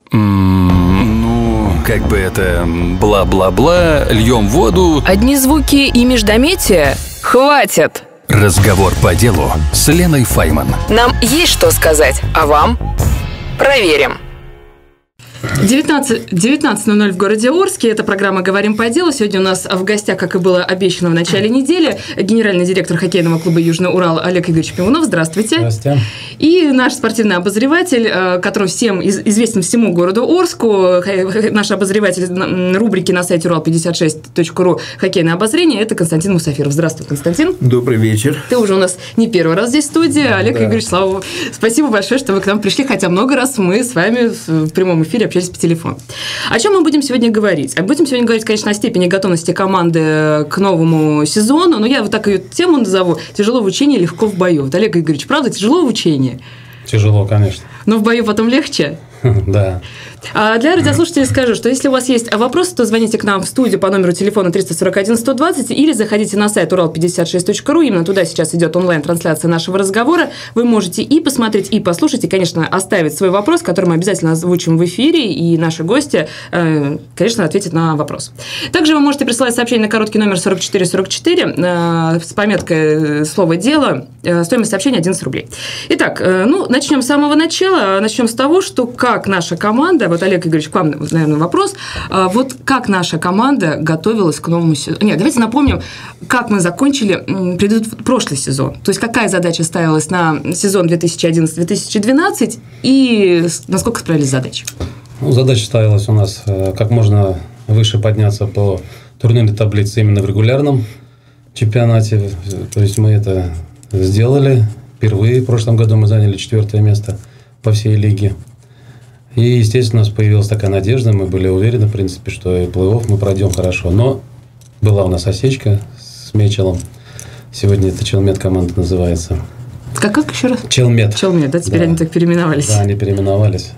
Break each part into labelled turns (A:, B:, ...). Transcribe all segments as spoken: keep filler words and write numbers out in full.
A: Ну, как бы это бла-бла-бла, льем воду.
B: Одни звуки и междометия? Хватит!
A: Разговор по делу с Леной Файман.
B: Нам есть что сказать, а вам? Проверим.
C: девятнадцать ноль ноль в городе Орске. Это программа «Говорим по делу». Сегодня у нас в гостях, как и было обещано в начале недели, генеральный директор хоккейного клуба «Южный Урал» Олег Игоревич Пивунов. Здравствуйте.
D: Здравствуйте.
C: И наш спортивный обозреватель, который всем известен всему городу Орску, наш обозреватель рубрики на сайте урал пятьдесят шесть точка ру «Хоккейное обозрение», это Константин Мусафиров. Здравствуй, Константин.
E: Добрый вечер.
C: Ты уже у нас не первый раз здесь в студии. Да, Олег да. Игоревич, слава, спасибо большое, что вы к нам пришли, хотя много раз мы с вами в прямом эфире общались по телефону. О чем мы будем сегодня говорить? Будем сегодня говорить, конечно, о степени готовности команды к новому сезону, но я вот так ее тему назову: тяжело в учении, легко в бою. Вот, Олег Игоревич, правда, тяжело в учении?
D: Тяжело, конечно.
C: Но в бою потом легче?
D: Да.
C: А для радиослушателей скажу, что если у вас есть вопросы, то звоните к нам в студию по номеру телефона триста сорок один сто двадцать или заходите на сайт урал пятьдесят шесть точка ру. Именно туда сейчас идет онлайн-трансляция нашего разговора. Вы можете и посмотреть, и послушать, и, конечно, оставить свой вопрос, который мы обязательно озвучим в эфире, и наши гости, конечно, ответят на вопрос. Также вы можете присылать сообщение на короткий номер сорок четыре сорок четыре с пометкой «Слово дело». Стоимость сообщения одиннадцать рублей. Итак, ну, начнем с самого начала. Начнем с того, что как наша команда, вот, Олег Игоревич, к вам, наверное, вопрос, вот как наша команда готовилась к новому сезону? Нет, давайте напомним, как мы закончили предыдущий, прошлый сезон. То есть, какая задача ставилась на сезон две тысячи одиннадцатый - две тысячи двенадцатый и насколько справились с задачей?
D: Ну, задача ставилась у нас как можно выше подняться по турнирной таблице именно в регулярном чемпионате. То есть, мы это сделали. Впервые в прошлом году мы заняли четвертое место по всей лиге. И, естественно, у нас появилась такая надежда, мы были уверены, в принципе, что и плей-офф мы пройдем хорошо. Но была у нас осечка с Мечелом. Сегодня это Челмет команда называется.
C: Как, как еще раз?
D: Челмет.
C: Челмет, да, теперь
D: да.
C: Они так переименовались.
D: Да, они переименовались.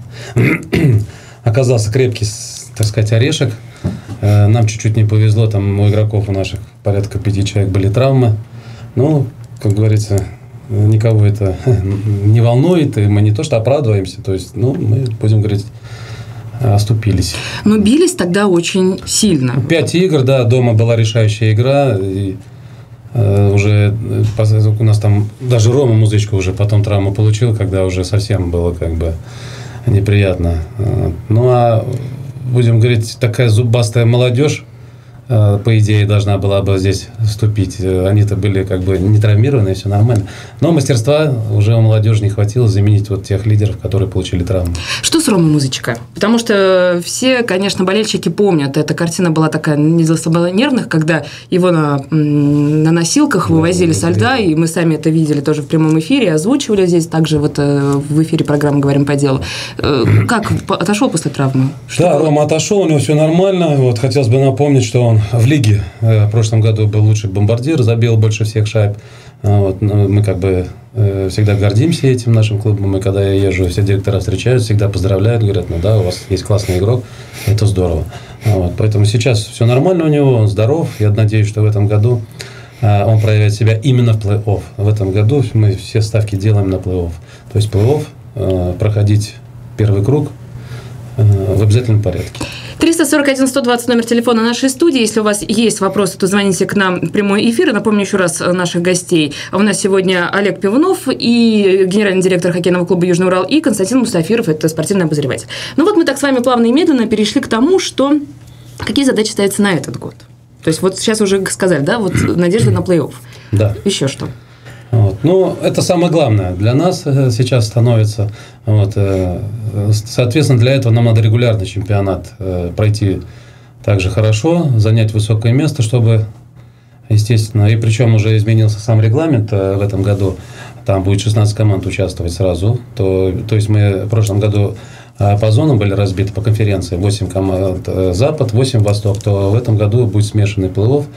D: Оказался крепкий, так сказать, орешек. Нам чуть-чуть не повезло, там у игроков у наших порядка пяти человек были травмы. Ну, как говорится, никого это не волнует, и мы не то что оправдываемся, то есть, ну, мы, будем говорить, оступились.
C: Но бились тогда очень сильно.
D: Пять игр, да, дома была решающая игра, и э, уже у нас там даже Рома Музычко уже потом травму получил, когда уже совсем было как бы неприятно. Ну, а, будем говорить, такая зубастая молодежь, по идее, должна была бы здесь вступить. Они-то были как бы не травмированы, все нормально. Но мастерства уже у молодежи не хватило заменить вот тех лидеров, которые получили травму.
C: Что с Ромой Музычко? Потому что все, конечно, болельщики помнят. Эта картина была такая не для слабонервных, когда его на, на носилках да, вывозили со льда, и мы сами это видели тоже в прямом эфире, озвучивали здесь, также вот в эфире программы «Говорим по делу». Как? Отошел после травмы? Что
D: да,
C: было?
D: Рома отошел, у него все нормально. Вот, хотелось бы напомнить, что он в лиге э, в прошлом году был лучший бомбардир, забил больше всех шайб. Вот, мы как бы э, всегда гордимся этим нашим клубом. И когда я езжу, все директора встречают, всегда поздравляют, говорят, ну да, у вас есть классный игрок, это здорово. Вот, поэтому сейчас все нормально у него, он здоров. Я надеюсь, что в этом году э, он проявит себя именно в плей-офф. В этом году мы все ставки делаем на плей-офф. То есть плей-офф, э, проходить первый круг э, в обязательном порядке.
C: триста сорок один сто двадцать номер телефона нашей студии. Если у вас есть вопросы, то звоните к нам в прямой эфир. Напомню еще раз наших гостей. У нас сегодня Олег Пивунов и генеральный директор хоккейного клуба «Южный Урал», и Константин Мусафиров, это спортивный обозреватель. Ну вот мы так с вами плавно и медленно перешли к тому, что какие задачи ставятся на этот год. То есть вот сейчас уже сказали, да, вот надежда на плей-офф.
D: Да.
C: Еще что?
D: Вот. Ну, это самое главное для нас сейчас становится. Вот. Соответственно, для этого нам надо регулярный чемпионат пройти также хорошо, занять высокое место, чтобы, естественно, и причем уже изменился сам регламент в этом году, там будет шестнадцать команд участвовать сразу. То, то есть мы в прошлом году по зонам были разбиты по конференции, восемь команд Запад, восемь Восток, то в этом году будет смешанный плей-офф.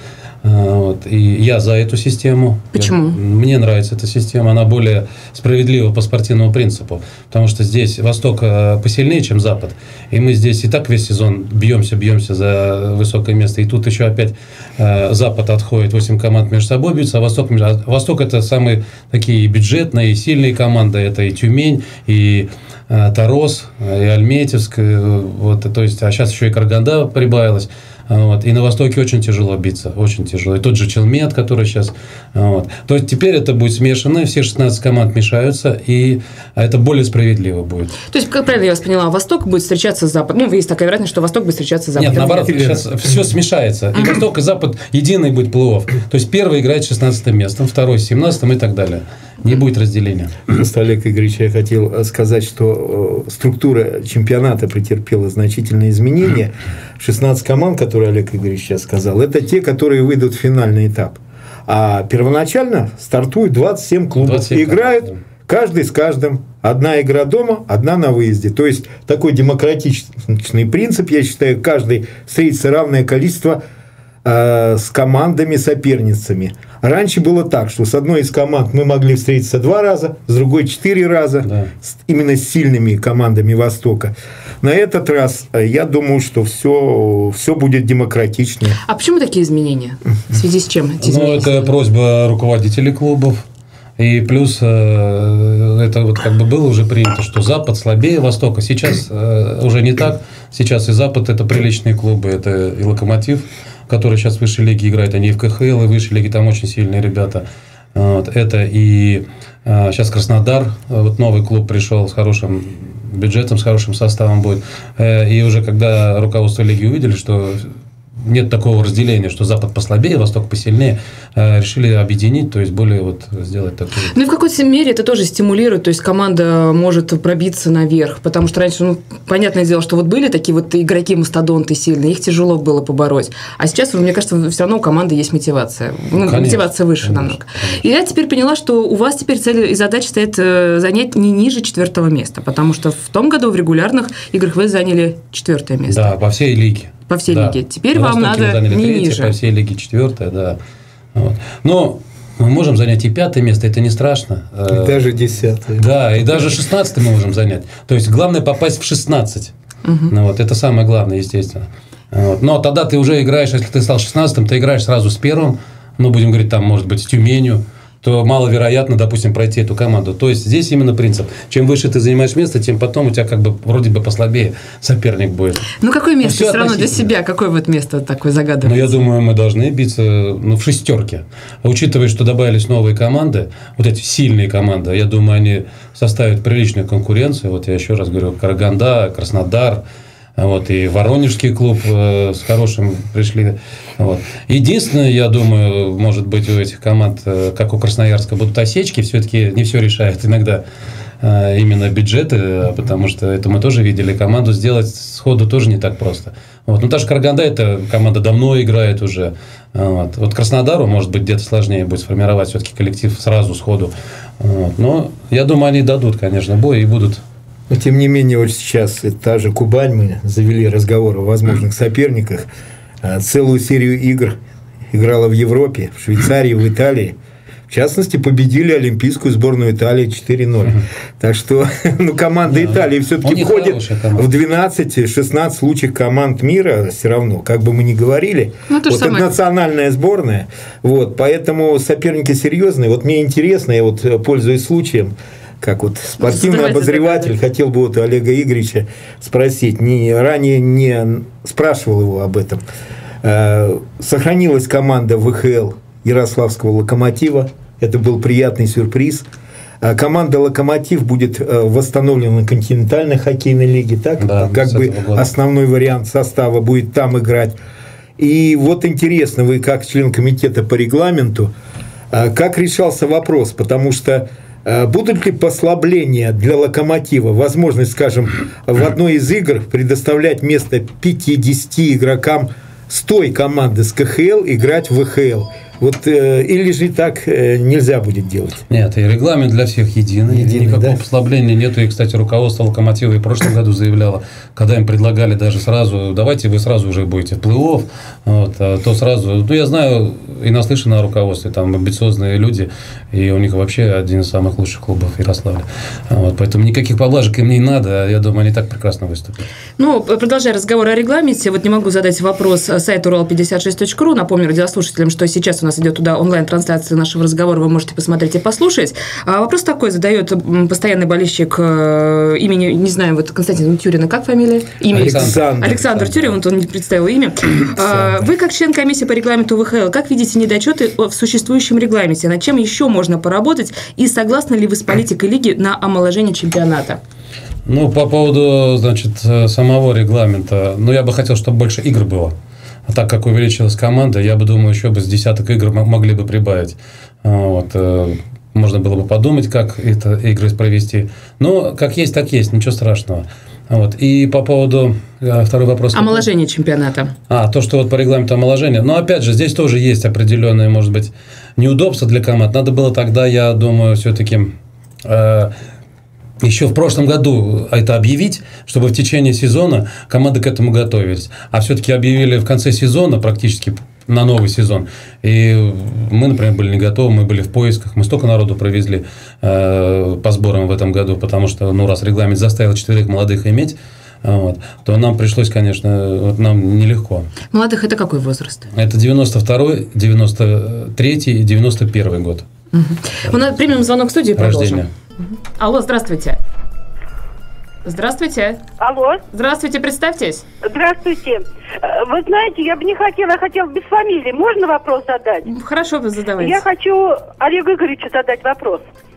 D: Вот. И я за эту систему.
C: Почему?
D: Я, мне нравится эта система. Она более справедлива по спортивному принципу. Потому что здесь Восток посильнее, чем Запад. И мы здесь и так весь сезон бьемся, бьемся за высокое место. И тут еще опять э, Запад отходит, восемь команд между собой бьются, а Восток... А Восток – это самые такие бюджетные, и сильные команды. Это и Тюмень, и э, Торос, и Альметьевск. И, вот, то есть, а сейчас еще и Караганда прибавилась. Вот. И на Востоке очень тяжело биться, очень тяжело. И тот же Челмет, который сейчас... Вот. То есть, теперь это будет смешано, все шестнадцать команд мешаются, и это более справедливо будет.
C: То есть, как правильно я вас поняла, Восток будет встречаться с Западом? Ну, есть такая вероятность, что Восток будет встречаться с Западом.
D: Нет, наоборот, сейчас все смешается. И Восток, и Запад единый будет плей-офф. То есть, первый играет с шестнадцатым местом, второй с семнадцатым и так далее. Не будет разделения.
E: Просто, Олег Игоревич, я хотел сказать, что структура чемпионата претерпела значительные изменения. шестнадцать команд, которые Олег Игоревич сейчас сказал, это те, которые выйдут в финальный этап. А первоначально стартуют двадцать семь клубов. двадцать семь играют команд, да. Каждый с каждым. Одна игра дома, одна на выезде. То есть, такой демократичный принцип, я считаю, каждый встретится равное количество э, с командами-соперницами. Раньше было так, что с одной из команд мы могли встретиться два раза, с другой четыре раза, да. с, именно с сильными командами Востока. На этот раз я думаю, что все, все будет демократичнее.
C: А почему такие изменения? В связи с чем эти изменения?
D: Ну, это просьба руководителей клубов. И плюс это вот как бы было уже принято, что Запад слабее Востока. Сейчас уже не так. Сейчас и Запад – это приличные клубы. Это и Локомотив, который сейчас в высшей лиге играет, они и в ка ха эл, и в высшей лиге там очень сильные ребята. Вот. Это и сейчас Краснодар, вот новый клуб пришел с хорошим бюджетом, с хорошим составом будет. И уже когда руководство лиги увидели, что нет такого разделения, что Запад послабее, Восток посильнее, решили объединить, то есть более вот сделать такое.
C: Ну и в какой-то мере это тоже стимулирует, то есть команда может пробиться наверх, потому что раньше, ну, понятное дело, что вот были такие вот игроки-мастодонты сильные, их тяжело было побороть, а сейчас, мне кажется, все равно у команды есть мотивация, ну, конечно, мотивация выше конечно, намного. Конечно. И я теперь поняла, что у вас теперь цель и задача стоит занять не ниже четвертого места, потому что в том году в регулярных играх вы заняли четвертое место.
D: Да, по всей лиге.
C: По всей
D: да.
C: лиге. Теперь
D: на
C: вам
D: Востоке
C: надо не
D: третье,
C: ниже.
D: По всей лиге четвертое, да. Вот. Но мы можем занять и пятое место, это не страшно.
E: И даже десятое.
D: Да, и даже шестнадцатое мы можем занять. То есть, главное попасть в шестнадцать. Угу. Ну, вот, это самое главное, естественно. Вот. Но тогда ты уже играешь, если ты стал шестнадцатым, ты играешь сразу с первым, ну, будем говорить, там, может быть, с Тюменью, то маловероятно, допустим, пройти эту команду. То есть, здесь именно принцип. Чем выше ты занимаешь место, тем потом у тебя как бы вроде бы послабее соперник будет.
C: Ну, какое место все равно для себя? Какое вот место такое загадывается?
D: Ну, я думаю, мы должны биться ну, в шестерке. Учитывая, что добавились новые команды, вот эти сильные команды, я думаю, они составят приличную конкуренцию. Вот я еще раз говорю, Караганда, Краснодар, вот, и Воронежский клуб э, с хорошим пришли. Вот. Единственное, я думаю, может быть, у этих команд, э, как у Красноярска, будут осечки. Все-таки не все решает иногда э, именно бюджеты, потому что это мы тоже видели. Команду сделать сходу тоже не так просто. Вот. Ну, та же Караганда, эта команда давно играет уже. Вот, вот Краснодару, может быть, где-то сложнее будет сформировать все-таки коллектив сразу, сходу. Вот. Но я думаю, они дадут, конечно, бой и будут.
E: Но, тем не менее, вот сейчас та же Кубань, мы завели разговор о возможных соперниках. Целую серию игр играла в Европе, в Швейцарии, в Италии. В частности, победили олимпийскую сборную Италии четыре ноль. Mm-hmm. Так что ну, команда да, Италии все-таки входит в двенадцать-шестнадцать лучших команд мира все равно, как бы мы ни говорили. Ну, вот это национальная сборная. Вот, поэтому соперники серьезные. Вот мне интересно, я вот пользуюсь случаем, как вот спортивный Задавайте обозреватель, загадать. Хотел бы вот у Олега Игоревича спросить, не, ранее не спрашивал его об этом. Э, сохранилась команда вэ ха эл Ярославского «Локомотива». Это был приятный сюрприз. А команда «Локомотив» будет восстановлена на континентальной хоккейной лиге. Так? Да, как бы года. Основной вариант состава будет там играть. И вот интересно, вы как член комитета по регламенту, как решался вопрос, потому что будут ли послабления для «Локомотива», возможность, скажем, в одной из игр предоставлять место пятидесяти игрокам с той команды с ка ха эл играть в вэ ха эл? Вот, э, или же так э, нельзя будет делать?
D: Нет, и регламент для всех единый.
E: Единый,
D: никакого
E: да?
D: послабления нету. И, кстати, руководство «Локомотива» и в прошлом году заявляло, когда им предлагали даже сразу, давайте вы сразу уже будете в плей-офф, вот, то сразу, ну, я знаю и наслышан о руководстве, там амбициозные люди, и у них вообще один из самых лучших клубов Ярославля. Вот, поэтому никаких поблажек им не надо, я думаю, они так прекрасно выступят.
C: Ну, продолжая разговор о регламенте, вот не могу задать вопрос сайту урал пятьдесят шесть точка ру. Напомню радиослушателям, что сейчас у нас идет туда онлайн-трансляция нашего разговора, вы можете посмотреть и послушать. А вопрос такой задает постоянный болельщик э, имени, не знаю, вот Константина Тюрина, как фамилия? Имя
E: Александр.
C: Александр Тюрин, вот он не представил имя. А, вы, как член комиссии по регламенту ВХЛ, как видите недочеты в существующем регламенте? Над чем еще можно поработать? И согласны ли вы с политикой лиги на омоложение чемпионата?
D: Ну, по поводу, значит, самого регламента, ну, я бы хотел, чтобы больше игр было. А так как увеличилась команда, я бы думаю, еще бы с десяток игр могли бы прибавить. Вот. Можно было бы подумать, как это игры провести. Но как есть, так есть, ничего страшного. Вот. И по поводу... Второй вопрос.
C: Омоложение чемпионата.
D: А, то, что вот по регламенту омоложения. Но, опять же, здесь тоже есть определенные, может быть, неудобства для команд. Надо было тогда, я думаю, все-таки... Э- еще в прошлом году это объявить, чтобы в течение сезона команды к этому готовились. А все-таки объявили в конце сезона, практически на новый сезон. И мы, например, были не готовы, мы были в поисках. Мы столько народу провезли э, по сборам в этом году, потому что, ну, раз регламент заставил четверых молодых иметь, вот, то нам пришлось, конечно, вот нам нелегко.
C: Молодых – это какой возраст?
D: Это девяносто второй, девяносто третий и девяносто первый год.
C: Угу. У нас примем звонок в студию и продолжим.
D: Рождения.
C: Алло, здравствуйте. Здравствуйте.
F: Алло.
C: Здравствуйте, представьтесь.
F: Здравствуйте. Вы знаете, я бы не хотела, я хотела без фамилии. Можно вопрос задать?
C: Хорошо, вы задавайте.
F: Я хочу Олегу Игоревичу задать вопрос.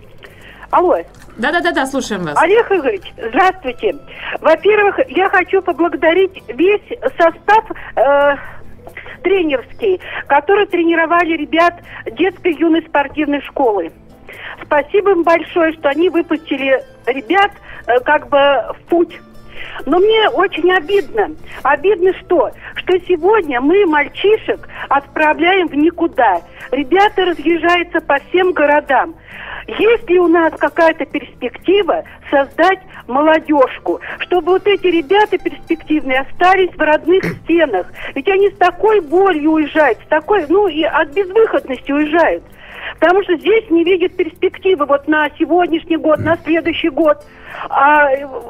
F: Алло.
C: Да-да-да, слушаем вас.
F: Олег Игоревич, здравствуйте. Во-первых, я хочу поблагодарить весь состав э, тренерский, который тренировали ребят детской юной спортивной школы. Спасибо им большое, что они выпустили ребят э, как бы в путь. Но мне очень обидно. Обидно что? Что сегодня мы мальчишек отправляем в никуда. Ребята разъезжаются по всем городам. Есть ли у нас какая-то перспектива создать молодежку, чтобы вот эти ребята перспективные остались в родных стенах? Ведь они с такой болью уезжают, с такой, ну, и от безвыходности уезжают. Потому что здесь не видят перспективы вот на сегодняшний год, на следующий год. А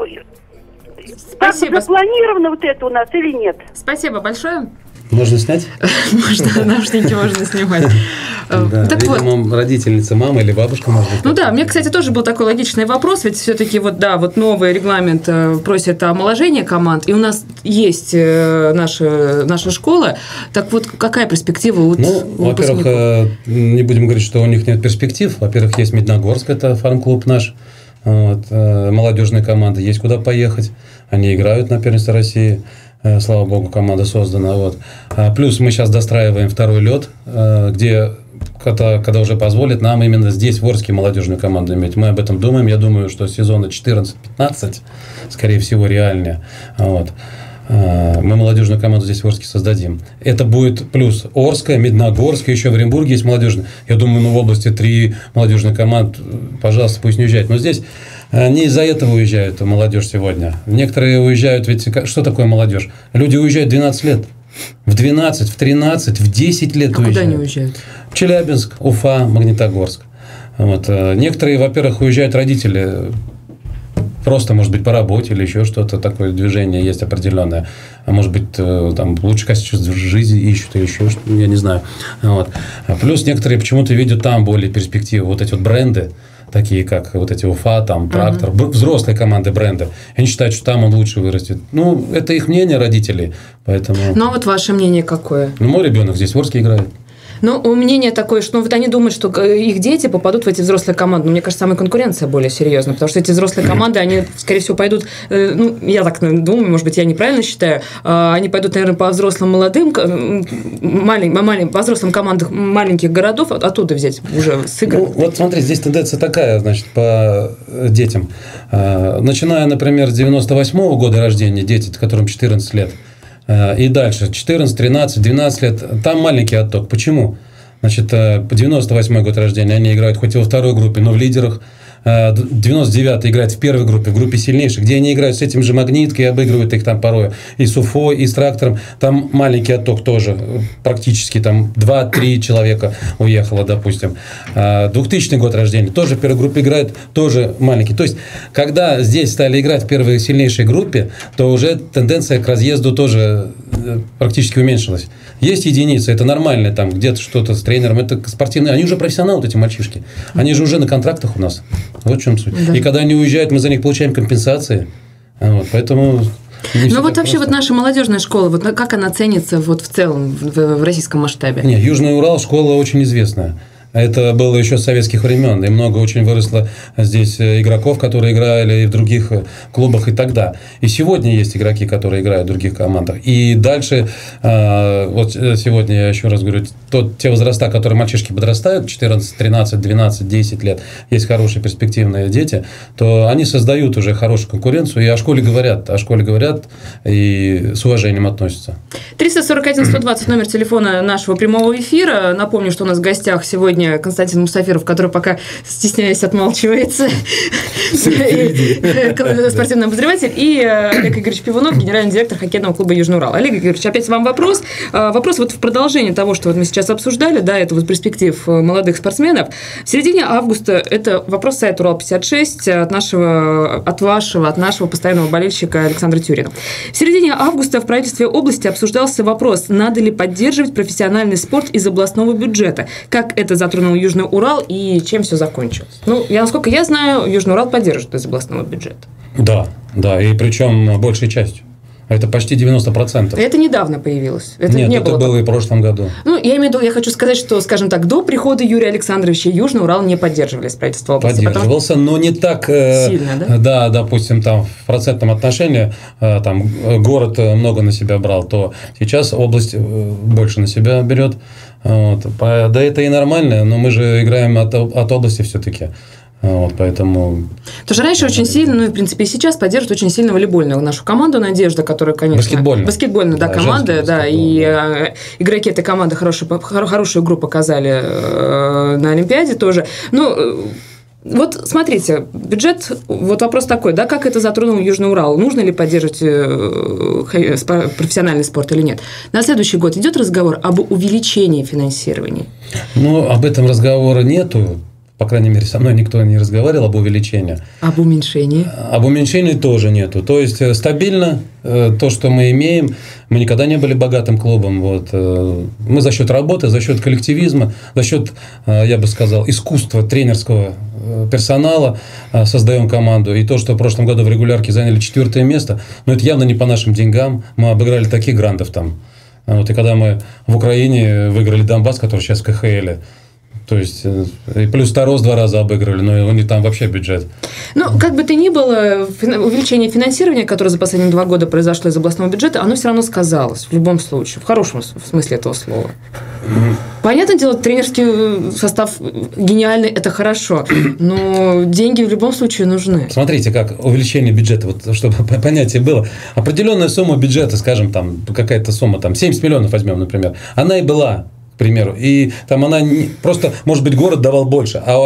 C: Спасибо.
F: Так запланировано вот это у нас или нет?
C: Спасибо большое.
D: Можно снять?
C: Можно, наушники можно снимать.
D: Да, видимо, родительница, мама или бабушка, может быть.
C: Ну да, у меня, кстати, тоже был такой логичный вопрос, ведь все-таки вот, да, вот новый регламент просит омоложение команд, и у нас есть наша, наша школа, так вот, какая перспектива у
D: Ну, во-первых, не будем говорить, что у них нет перспектив. Во-первых, есть Медногорск, это фарм-клуб наш, вот, молодежная команда, есть куда поехать, они играют на первенстве России. Слава богу, команда создана. Вот. Плюс мы сейчас достраиваем второй лед, где, когда, когда уже позволит нам именно здесь, в Орске, молодежную команду иметь. Мы об этом думаем. Я думаю, что сезона четырнадцать-пятнадцать, скорее всего, реальнее. Вот. Мы молодежную команду здесь в Орске создадим. Это будет плюс Орская, Медногорская, еще в Оренбурге есть молодежная. Я думаю, ну, в области три молодежных команд, пожалуйста, пусть не уезжают. Но здесь не из-за этого уезжают молодежь сегодня. Некоторые уезжают, ведь что такое молодежь? Люди уезжают в двенадцать лет. В двенадцать, в тринадцать, в десять лет
C: а
D: уезжают.
C: Куда они уезжают?
D: В Челябинск, Уфа, Магнитогорск. Вот. Некоторые, во-первых, уезжают родители просто, может быть, по работе или еще что-то, такое движение есть определенное. А может быть, там лучше качество жизни ищут или еще что-то, я не знаю. Вот. Плюс некоторые почему-то видят там более перспективы. Вот эти вот бренды, такие как вот эти Уфа, там, Трактор, uh-huh. взрослые команды бренда. Они считают, что там он лучше вырастет. Ну, это их мнение родителей, поэтому...
C: Ну, а вот ваше мнение какое?
D: Ну, мой ребенок здесь в Орске играет.
C: Ну, мнение такое, что ну, вот они думают, что их дети попадут в эти взрослые команды. Но мне кажется, самая конкуренция более серьезная, потому что эти взрослые команды, они, скорее всего, пойдут, э, ну, я так думаю, может быть, я неправильно считаю, э, они пойдут, наверное, по взрослым молодым, малень, малень, по взрослым командам маленьких городов, оттуда взять уже с игр.
D: Ну, вот смотри, здесь тенденция такая, значит, по детям. Э, начиная, например, с девяносто восьмого года рождения, дети, которым четырнадцать лет, и дальше, четырнадцать, тринадцать, двенадцать лет, там маленький отток. Почему? Значит, девяносто восьмой год рождения, они играют хоть и во второй группе, но в лидерах. девяносто девятый играет в первой группе, в группе сильнейших, где они играют с этим же «Магниткой», обыгрывают их там порой и с Уфой, и с «Трактором». Там маленький отток тоже, практически там два-три человека уехало, допустим. двухтысячный год рождения, тоже в первой группе играют, тоже маленький. То есть, когда здесь стали играть в первой сильнейшей группе, то уже тенденция к разъезду тоже практически уменьшилась. Есть единицы, это нормально, там где-то что-то с тренером, это спортивные, они уже профессионалы, вот эти мальчишки. Они же уже на контрактах у нас. Вот в чем суть. Да. И когда они уезжают, мы за них получаем компенсации. Вот, поэтому...
C: Ну вот вообще вот наша молодежная школа, вот как она ценится вот в целом в, в российском масштабе?
D: Нет, Южный Урал школа очень известная. Это было еще с советских времен, и много очень выросло здесь игроков, которые играли и в других клубах и тогда. И сегодня есть игроки, которые играют в других командах. И дальше, вот сегодня я еще раз говорю, тот, те возраста, которые мальчишки подрастают, четырнадцать, тринадцать, двенадцать, десять лет, есть хорошие перспективные дети, то они создают уже хорошую конкуренцию, и о школе говорят, о школе говорят и с уважением относятся.
C: триста сорок один сто двадцать номер телефона нашего прямого эфира. Напомню, что у нас в гостях сегодня Константин Мусафиров, который пока, стесняясь, отмалчивается, спортивный обозреватель, и Олег Игоревич Пивунов, генеральный директор хоккейного клуба «Южный Урал». Олег Игоревич, опять вам вопрос. Вопрос вот в продолжении того, что вот мы сейчас обсуждали, да, это вот перспектив молодых спортсменов. В середине августа, это вопрос сайта Урал пятьдесят шесть от нашего, от вашего, от нашего постоянного болельщика Александра Тюрина. В середине августа в правительстве области обсуждался вопрос, надо ли поддерживать профессиональный спорт из областного бюджета. Как это затронул Южный Урал и чем все закончилось? Ну, я, насколько я знаю, Южный Урал поддерживает из областного бюджета.
D: Да, да, и причем большей частью. Это почти девяносто процентов.
C: Это недавно появилось. Это
D: Нет,
C: не
D: это
C: было,
D: было и в прошлом году.
C: Ну, я имею в виду, я хочу сказать, что, скажем так, до прихода Юрия Александровича Южный Урал не поддерживали правительство области.
D: Поддерживался, потому... но не так
C: сильно, да?
D: Да, допустим, там в процентном отношении там город много на себя брал, то сейчас область больше на себя берет. Вот. Да, это и нормально, но мы же играем от, от области все-таки. Вот, поэтому...
C: Потому что раньше очень сильно, ну и в принципе и сейчас поддерживают очень сильно волейбольную нашу команду «Надежда», которая, конечно...
D: Баскетбольная.
C: Баскетбольная, да, да команда, да, и да. игроки этой команды хорошую, хорошую игру показали на Олимпиаде тоже. Ну... Вот смотрите, бюджет, вот вопрос такой, да, как это затронул Южный Урал? Нужно ли поддерживать профессиональный спорт или нет? На следующий год идет разговор об увеличении финансирования?
D: Ну, об этом разговора нету. По крайней мере, со мной никто не разговаривал об увеличении.
C: Об уменьшении?
D: Об уменьшении тоже нету. То есть, стабильно то, что мы имеем. Мы никогда не были богатым клубом. Вот. Мы за счет работы, за счет коллективизма, за счет, я бы сказал, искусства тренерского персонала создаем команду. И то, что в прошлом году в регулярке заняли четвертое место, но это явно не по нашим деньгам. Мы обыграли таких грандов там. Вот. И когда мы в Украине выиграли Донбасс, который сейчас в ка ха эле, то есть, и плюс Тарос два раза обыгрывали, но у них там вообще бюджет.
C: Ну, как бы то ни было, увеличение финансирования, которое за последние два года произошло из областного бюджета, оно все равно сказалось в любом случае, в хорошем смысле этого слова. Mm-hmm. Понятное дело, тренерский состав гениальный, это хорошо, но деньги в любом случае нужны.
D: Смотрите, как увеличение бюджета, вот, чтобы понятие было. Определенная сумма бюджета, скажем, там какая-то сумма, там семьдесят миллионов возьмем, например, она и была. К примеру, и там она не, просто, может быть, город давал больше, а,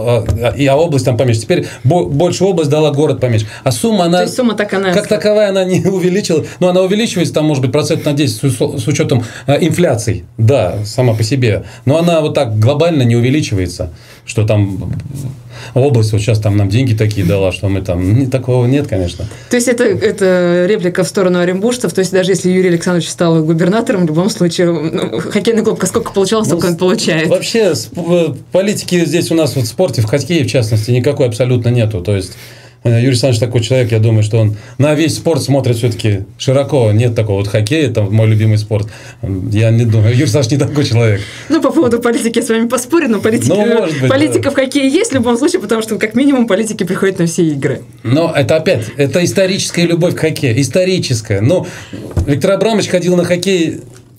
D: а, а, а область там поменьше. Теперь бо, больше область дала, город поменьше. А сумма, она,
C: то есть сумма так она...
D: как таковая, она не увеличила. Но она увеличивается, там, может быть, процент на десять с, с учетом а, инфляции. Да, сама по себе. Но она вот так глобально не увеличивается, что там область вот сейчас там нам деньги такие дала, что мы там... Такого нет, конечно.
C: То есть, это, это реплика в сторону оренбуржцев. То есть, даже если Юрий Александрович стал губернатором, в любом случае, ну, хоккейный клуб сколько получалось, столько ну, он получает.
D: Вообще, политики здесь у нас вот в спорте, в хоккее, в частности, никакой абсолютно нету. То есть, Юрий Александрович такой человек, я думаю, что он на весь спорт смотрит все-таки широко. Нет такого вот хоккея, это мой любимый спорт. Я не думаю, Юрий Александрович не такой человек.
C: Ну, по поводу политики я с вами поспорю, но политика, ну, быть, политика да. в хоккее есть в любом случае, потому что, как минимум, политики приходят на все игры.
D: Но это опять, это историческая любовь к хоккею. Историческая. Ну, Виктор Абрамович ходил на хоккей,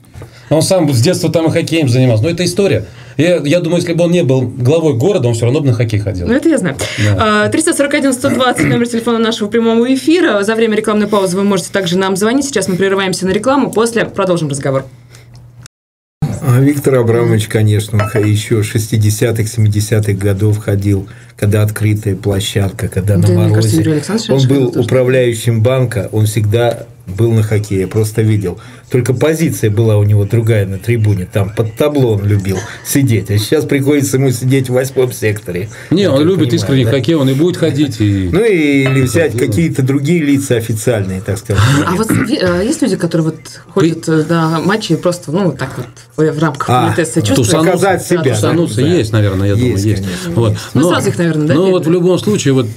D: он сам с детства там и хоккеем занимался. Но это история. Я, я думаю, если бы он не был главой города, он все равно бы на хоккей ходил.
C: Ну, это я знаю. Да. триста сорок один сто двадцать номер телефона нашего прямого эфира. За время рекламной паузы вы можете также нам звонить. Сейчас мы прерываемся на рекламу. После продолжим разговор.
E: А Виктор Абрамович, конечно, еще шестидесятых, семидесятых годов ходил, когда открытая площадка, когда
C: Да,
E: на
C: мне кажется,
E: морозе.
C: Юрий Александрович
E: Он
C: раньше
E: был
C: ходил
E: управляющим банка, он всегда был на хоккее, я просто видел. Только позиция была у него другая на трибуне, там под табло он любил сидеть, а сейчас приходится ему сидеть в восьмом секторе.
D: Не,
E: Я
D: он
E: так
D: любит
E: понимаю,
D: искренний
E: да?
D: хоккей, он и будет ходить. И...
E: Ну и или взять какие-то другие лица официальные, так сказать.
C: А вот ви- э, есть люди, которые вот ходят э, на матчи и просто, ну, вот так вот в рамках
E: А,
C: политеса чувствуют.
D: тусануться.
E: Показать себя.
C: Да,
D: Тусануться
E: Да.
D: есть, наверное, я думаю,
E: Есть,
D: есть.
E: конечно,
D: Вот.
C: Ну, сразу их, наверное, да,
D: Ну,
C: видно?
D: вот в любом случае, вот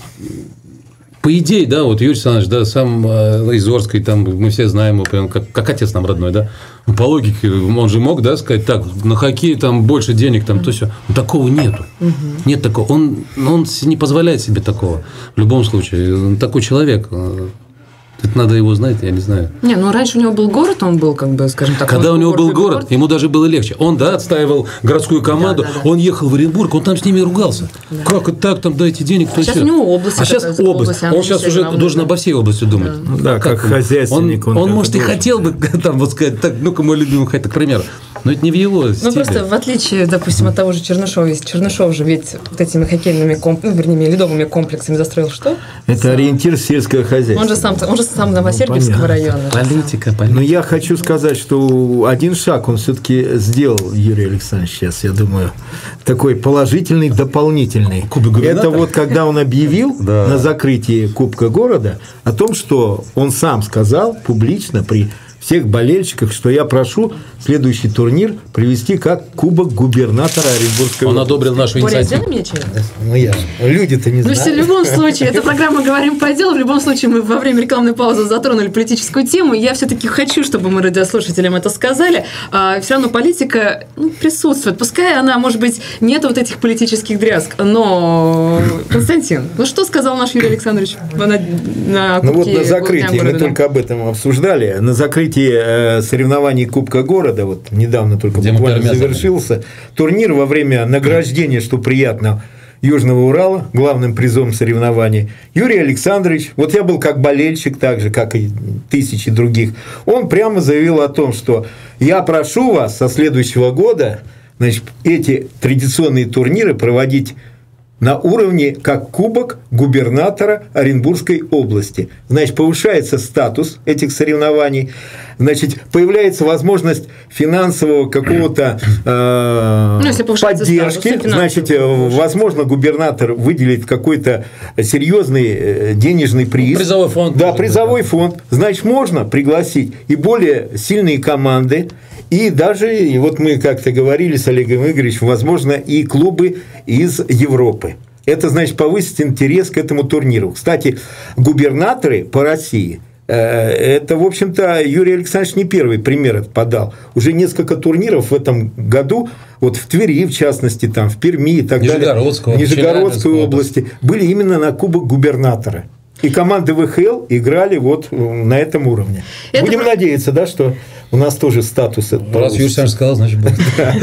D: по идее, да, вот Юрий Александрович, да, сам э, из Орской, там, мы все знаем его, прям как, как отец нам родной, да, по логике, он же мог, да, сказать, так, на хоккей там больше денег, там, то все. Но такого нету. Нет такого. Он, он не позволяет себе такого. В любом случае, он такой человек. Это надо его знать, я не знаю.
C: Не, ну раньше у него был город, он был, как бы, скажем так...
D: Когда
C: он
D: у него был город,
C: город.
D: ему даже было легче. Он, да, отстаивал городскую команду,
C: Да, да, да.
D: он ехал в Оренбург, он там с ними ругался. Как это так, там дайте денег, то
C: сейчас
D: всё.
C: у него область
D: А сейчас
C: такая,
D: область.
C: область, она
D: Он сейчас
C: вся
D: уже
C: равная,
D: должен
C: да.
D: обо всей области думать.
E: Ну да, как хозяйственник
D: Он,
E: он
D: он
E: так
D: может, и
E: должен.
D: хотел бы, там, вот сказать, так, ну-ка, мой любимый хоккей, к примеру. Но это не в его
C: Ну,
D: стиле.
C: просто в отличие, допустим, от того же Чернышова, есть Чернышов же ведь вот этими хоккейными, комп... ну, вернее, ледовыми комплексами застроил что?
E: Это ориентир сельское хозяйство.
C: Он же сам, он же сам Новосергиевского
E: понятно.
C: района.
D: Политика,
E: Но
D: политика.
E: я хочу сказать, что один шаг он все-таки сделал, Юрий Александрович, сейчас, я думаю, такой положительный, дополнительный.
D: Кубок губернатора?
E: Это вот когда он объявил
D: Да.
E: на закрытии Кубка города о том, что он сам сказал публично при всех болельщиках, что я прошу следующий турнир привести как Кубок губернатора Оренбургской
D: Он
E: области.
D: одобрил нашу
C: Боря,
D: инициативу.
C: сделай мне чай.
E: Ну, я. Люди-то не
C: Ну,
E: знают.
C: все, в любом случае, эта программа «Говорим по делу». В любом случае, мы во время рекламной паузы затронули политическую тему. Я все-таки хочу, чтобы мы радиослушателям это сказали. А, все равно политика ну, присутствует. Пускай она, может быть, нет вот этих политических дрязг. Но, Константин, ну что сказал наш Юрий Александрович на, на
E: Ну вот
C: Кубке
E: на закрытии,
C: Дня
E: мы
C: города?
E: только об этом обсуждали, на закрытии э, соревнований Кубка города, вот недавно только
D: Где мы
E: буквально
D: кормят.
E: завершился турнир во время награждения, что приятно, Южного Урала, главным призом соревнований, Юрий Александрович, вот я был как болельщик, так же, как и тысячи других, он прямо заявил о том, что я прошу вас со следующего года, значит, эти традиционные турниры проводить на уровне как Кубок губернатора Оренбургской области. Значит, повышается статус этих соревнований, значит, появляется возможность финансового какого-то э,
C: Ну, если повышается
E: поддержки,
C: статус, и
E: значит,
C: финансовый
E: возможно, губернатор выделит какой-то серьезный э, денежный приз.
D: Призовой фонд.
E: Да,
D: может быть,
E: призовой фонд. Значит, можно пригласить и более сильные команды, и даже, и вот мы как-то говорили с Олегом Игоревичем, возможно, и клубы из Европы. Это, значит, повысить интерес к этому турниру. Кстати, губернаторы по России, э, это, в общем-то, Юрий Александрович не первый пример это подал. Уже несколько турниров в этом году, вот в Твери, в частности, там, в Перми и так
D: Нижегородского,
E: далее, в Нижегородской
D: Челябинской
E: области, были именно на Кубок губернатора. И команды ВХЛ играли вот на этом уровне.
C: Это
E: Будем
C: про-
E: надеяться, да, что у нас тоже статус.
D: Раз Юрий Александрович сказал, значит, будет.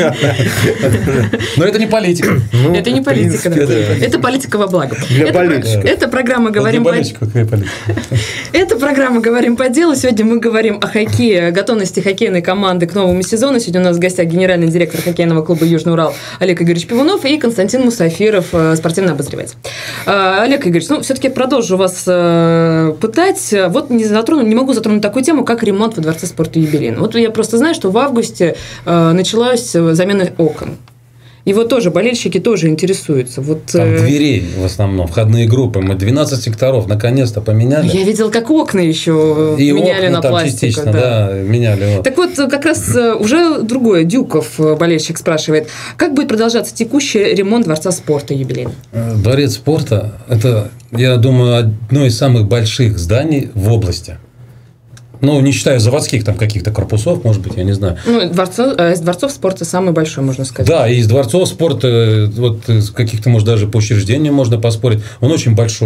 D: Но это не политика.
E: Ну,
C: Это не
E: в
C: политика,
E: принципе,
C: да.
E: да.
C: Это политика во благо.
E: Для
C: это, про-
E: болельщиков.
C: это программа «Говорим
D: Для
C: по
D: болельщиков какая политика?
C: Это программа «Говорим по делу». Сегодня мы говорим о хоккее, о готовности хоккейной команды к новому сезону. Сегодня у нас в гостях генеральный директор хоккейного клуба «Южный Урал» Олег Игоревич Пивунов и Константин Мусафиров, э, спортивный обозреватель. Э, Олег Игоревич, ну, все-таки продолжу вас э, пытать. Вот не, затрону, не могу затронуть такую тему, как ремонт во Дворце спорта «Юбилейный». Вот я просто знаю, что в августе э, началась замена окон. И вот тоже болельщики тоже интересуются. Вот,
D: Там
C: э,
D: дверей в основном, входные группы. Мы двенадцать секторов наконец-то поменяли.
C: Я видел, как окна еще
D: И
C: меняли
D: окна
C: на
D: там
C: пластик.
D: частично, да, меняли. Вот.
C: Так вот, как раз э, уже другое. Дюков, э, болельщик, спрашивает, как будет продолжаться текущий ремонт Дворца спорта юбилейный?
D: Э, Дворец спорта – это, я думаю, одно из самых больших зданий в области. Ну, не считая заводских там каких-то корпусов, может быть, я не знаю.
C: Ну, дворцов, э, из дворцов спорта самый большой, можно сказать.
D: Да, и из дворцов спорта, вот из каких-то, может, даже по учреждениям можно поспорить. Он очень большой.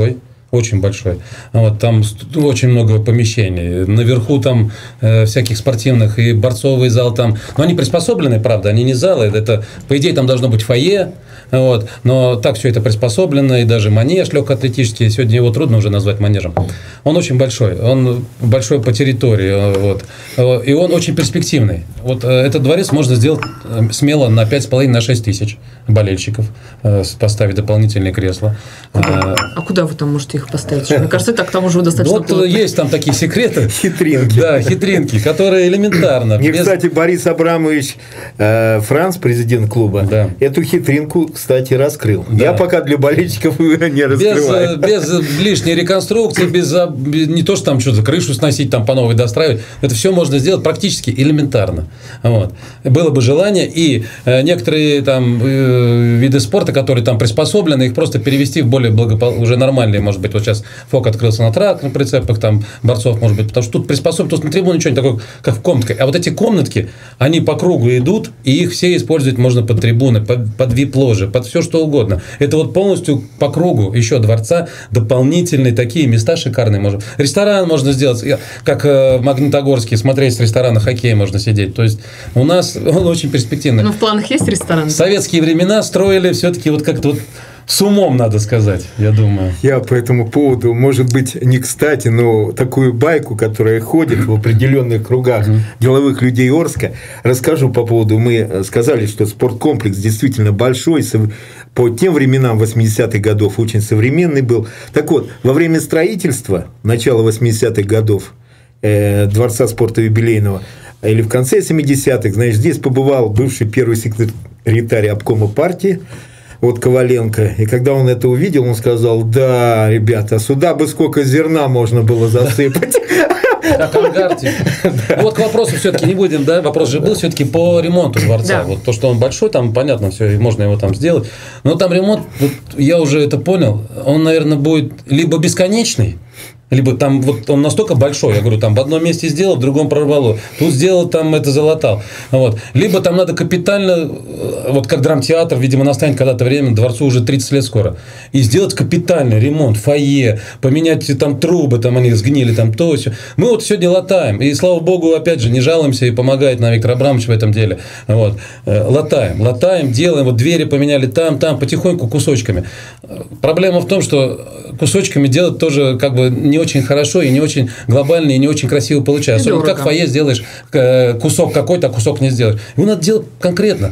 D: Очень большой. Вот, там очень много помещений. Наверху там э, всяких спортивных и борцовый зал там. Но они приспособлены, правда, они не залы. Это, по идее, там должно быть фойе. Вот, но так все это приспособлено. И даже манеж легкоатлетический. Сегодня его трудно уже назвать манежем. Он очень большой. Он большой по территории. Вот, и он очень перспективный. Вот этот дворец можно сделать смело на пять с половиной на шесть тысяч болельщиков. Поставить дополнительные кресла.
C: Куда? А куда вы там можете их поставить? Мне кажется, так там уже достаточно.
D: Вот есть там такие секреты.
E: Хитринки.
D: Да, хитринки, которые элементарно.
E: Мне,
D: без...
E: кстати, Борис Абрамович э, Франц, президент клуба, да. эту хитринку, кстати, раскрыл. Да. Я пока для болельщиков не раскрываю.
D: Без, без лишней реконструкции, без, без не то, что там что-то крышу сносить, там по новой достраивать. Это все можно сделать практически элементарно. Вот. Было бы желание. И э, некоторые там э, виды спорта, которые там приспособлены, их просто перевести в более благополучные, уже нормальные, может быть, вот сейчас ФОК открылся на трак, на прицепах, там борцов, может быть, потому что тут приспособлено, тут на трибуне ничего не такое, как в комнатке. А вот эти комнатки, они по кругу идут, и их все использовать можно под трибуны, под, под вип-ложи, под все что угодно. Это вот полностью по кругу еще дворца дополнительные такие места шикарные. Можно. Ресторан можно сделать, как в Магнитогорске, смотреть с ресторана хоккей можно сидеть. То есть у нас он очень перспективный.
C: Ну, в планах есть ресторан?
D: В советские времена строили все-таки вот как-то вот с умом, надо сказать, я думаю.
E: Я по этому поводу, может быть, не кстати, но такую байку, которая ходит в определенных кругах деловых людей Орска, расскажу по поводу. Мы сказали, что спорткомплекс действительно большой, по тем временам восьмидесятых годов очень современный был. Так вот, во время строительства, начала восьмидесятых годов, э, Дворца спорта юбилейного, или в конце семидесятых, знаешь, здесь побывал бывший первый секретарь обкома партии, вот Коваленко. И когда он это увидел, он сказал: да, ребята, сюда бы сколько зерна можно было засыпать.
D: Как ангарчик. Вот к вопросу все-таки не будем, да, вопрос же был все-таки по ремонту дворца. Вот то, что он большой, там понятно, все, можно его там сделать. Но там ремонт, вот я уже это понял, он, наверное, будет либо бесконечный, либо там вот он настолько большой, я говорю, там в одном месте сделал, в другом прорвало, тут сделал, там это залатал. Вот. Либо там надо капитально, вот как драмтеатр, видимо, настанет когда-то время, дворцу уже тридцать лет скоро, и сделать капитальный ремонт, фойе, поменять там трубы, там они сгнили, там то, все. Мы вот сегодня латаем, и слава богу, опять же, не жалуемся, и помогает нам Виктор Абрамович в этом деле. Вот. Латаем, латаем, делаем, вот двери поменяли там, там, потихоньку, кусочками. Проблема в том, что кусочками делать тоже как бы не очень хорошо и не очень глобально, и не очень красиво получается. Особенно как в фойе сделаешь кусок какой-то, а кусок не сделаешь. Его надо делать конкретно.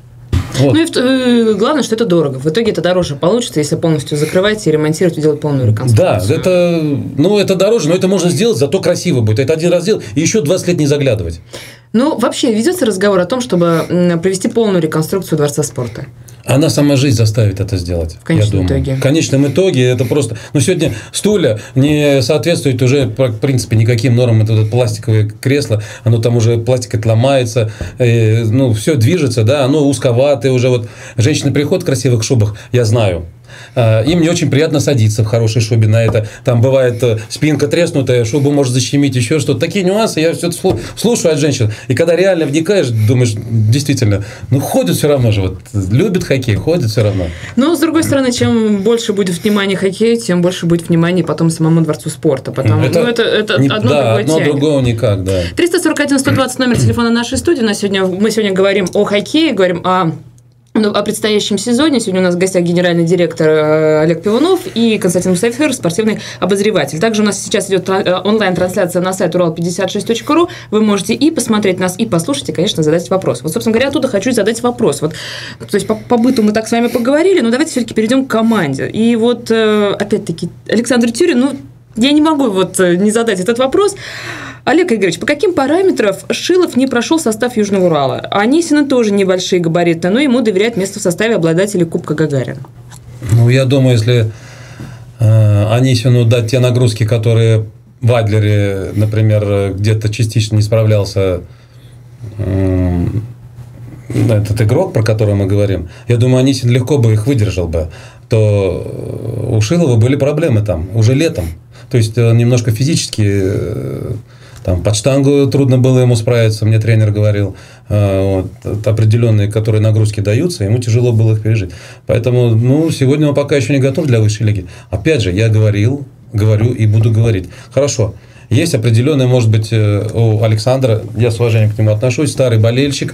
D: Вот.
C: Ну и главное, что это дорого. В итоге это дороже получится, если полностью закрывать и ремонтировать, и делать полную реконструкцию.
D: Да, это, ну, это дороже, но это можно сделать, зато красиво будет. Это один раз сделать, и еще двадцать лет не заглядывать.
C: Ну, вообще, ведется разговор о том, чтобы провести полную реконструкцию Дворца спорта?
D: Она сама жизнь заставит это сделать.
C: В конечном итоге.
D: В конечном итоге это просто... Ну, сегодня стулья не соответствуют уже, в принципе, никаким нормам. Это вот пластиковое кресло, оно там уже пластик отломается, э, ну, все движется, да, оно узковатое уже. Вот женщины приходят в красивых шубах, я знаю. Им не очень приятно садиться в хорошей шубе на это. Там бывает спинка треснутая, шубу может защемить, еще что-то. Такие нюансы я все слушаю от женщин. И когда реально вникаешь, думаешь, действительно, ну ходят все равно же. Вот, любят хоккей, ходят все равно.
C: Но, с другой стороны, чем больше будет внимания хоккею, тем больше будет внимания потом самому Дворцу спорта. Потому
D: это,
C: ну, это, это
D: не,
C: одно
D: да,
C: другое
D: одно
C: тянет.
D: другого никак, да.
C: триста сорок один сто двадцать номер телефона нашей студии. На сегодня, мы сегодня говорим о хоккее, говорим о... Ну, о предстоящем сезоне. Сегодня у нас в гостях генеральный директор Олег Пивунов и Константин Мустафиров, спортивный обозреватель. Также у нас сейчас идет онлайн-трансляция на сайт урал пятьдесят шесть точка ру. Вы можете и посмотреть нас, и послушать, и, конечно, задать вопрос. Вот, собственно говоря, оттуда хочу задать вопрос. Вот, то есть, по, по быту мы так с вами поговорили, но давайте все-таки перейдем к команде. И вот, опять-таки, Александр Тюрин, ну, я не могу вот не задать этот вопрос. Олег Игоревич, по каким параметрам Шилов не прошел состав Южного Урала? Анисина тоже небольшие габариты, но ему доверяют место в составе обладателей Кубка Гагарина.
D: Ну, я думаю, если э, Анисину дать те нагрузки, которые в Адлере, например, где-то частично не справлялся э, этот игрок, про которого мы говорим, я думаю, Анисин легко бы их выдержал бы, то у Шилова были проблемы там уже летом. То есть, немножко физически... Там под штангу трудно было ему справиться, мне тренер говорил. Вот, определенные, которые нагрузки даются, ему тяжело было их пережить. Поэтому, ну, сегодня он пока еще не готов для высшей лиги. Опять же, я говорил, говорю и буду говорить. Хорошо. Есть определенный, может быть, у Александра, я с уважением к нему отношусь, старый болельщик,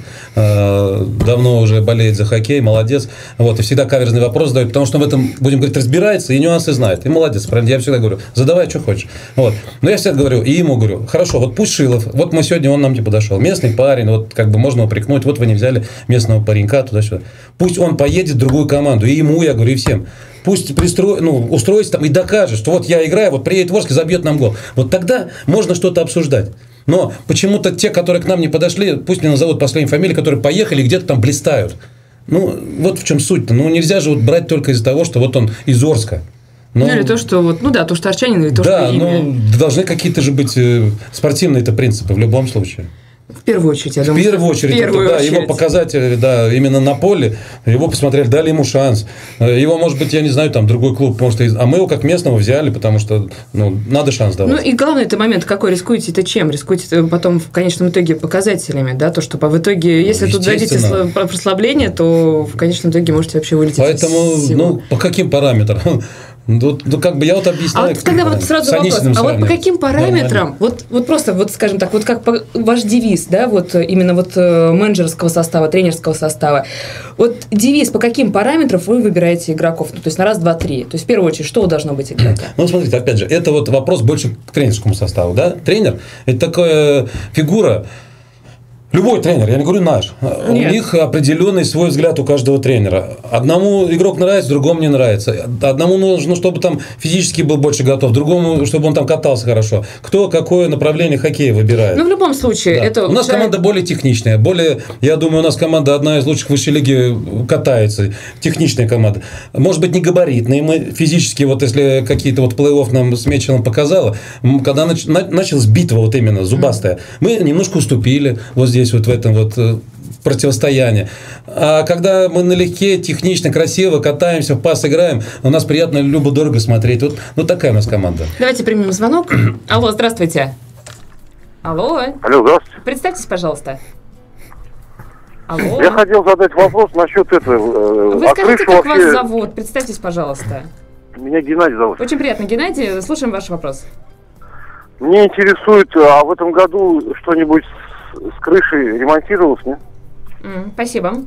D: давно уже болеет за хоккей, молодец. Вот, и всегда каверзный вопрос задает, потому что он в этом, будем говорить, разбирается и нюансы знает. И молодец, я всегда говорю, задавай, что хочешь. Вот. Но я всегда говорю, и ему говорю, хорошо, вот пусть Шилов, вот мы сегодня, он нам не подошел, местный парень, вот как бы можно упрекнуть, вот вы не взяли местного паренька туда-сюда. Пусть он поедет в другую команду, и ему, я говорю, и всем. Пусть пристро... ну, устроится там и докажет, что вот я играю, вот приедет Ворск и забьет нам гол. Вот тогда можно что-то обсуждать. Но почему-то те, которые к нам не подошли, пусть мне назовут последние фамилии, которые поехали и где-то там блистают. Ну, вот в чем суть-то. Ну, нельзя же вот брать только из-за того, что вот он из Орска.
C: Ну, ну, или то, что вот, ну да, то, что арчанин, или то,
D: да,
C: что имя.
D: Ну, должны какие-то же быть спортивные-то принципы в любом случае.
C: В первую очередь, я думаю.
D: В первую очередь,
C: в первую
D: это, да,
C: очередь.
D: Его показатели, да, именно на поле, его посмотрели, дали ему шанс. Его, может быть, я не знаю, там другой клуб, может, а мы его как местного взяли, потому что, ну, надо шанс давать.
C: Ну, и главный это момент, какой рискуете-то чем? Рискуете потом в конечном итоге показателями, да, то, что в итоге, если тут дадите прослабление, то в конечном итоге можете вообще вылететь.
D: Поэтому, ну, по каким параметрам? Ну, ну, как бы я вот объясняю.
C: А вот тогда вот сразу вопрос. А вот по каким параметрам, вот, вот просто, вот скажем так, вот как по, ваш девиз, да, вот именно вот менеджерского состава, тренерского состава, вот девиз, по каким параметрам вы выбираете игроков? Ну, то есть на раз, два, три. То есть в первую очередь, что у должно быть игрока?
D: Ну, смотрите, опять же, это вот вопрос больше к тренерскому составу, да? Тренер – это такая фигура. Любой тренер, я не говорю наш. Нет. У них определенный свой взгляд у каждого тренера. Одному игрок нравится, другому не нравится. Одному нужно, чтобы там физически был больше готов, другому, чтобы он там катался хорошо. Кто какое направление хоккея выбирает.
C: Ну, в любом случае,
D: да.
C: это...
D: У нас команда более техничная. Более, я думаю, у нас команда одна из лучших в высшей лиге катается. Техничная команда. Может быть, не габаритная. Мы физически, вот если какие-то вот плей-офф нам с Мечелом показало, когда нач, началась битва вот именно зубастая, мы немножко уступили вот здесь вот в этом вот противостоянии. А когда мы налегке, технично, красиво катаемся, в пас играем, у нас приятно, любо-дорого смотреть. Вот, вот такая у нас команда.
C: Давайте примем звонок. Алло, здравствуйте. Алло.
G: Алло, здравствуйте.
C: Представьтесь, пожалуйста. Алло.
G: Я хотел задать вопрос насчет этого.
C: Вы скажите, как вообще... вас зовут? Представьтесь, пожалуйста.
G: Меня Геннадий зовут.
C: Очень приятно, Геннадий. Слушаем ваш вопрос.
G: Мне интересует, а в этом году что-нибудь с крышей ремонтировалось, нет?
C: Mm, спасибо.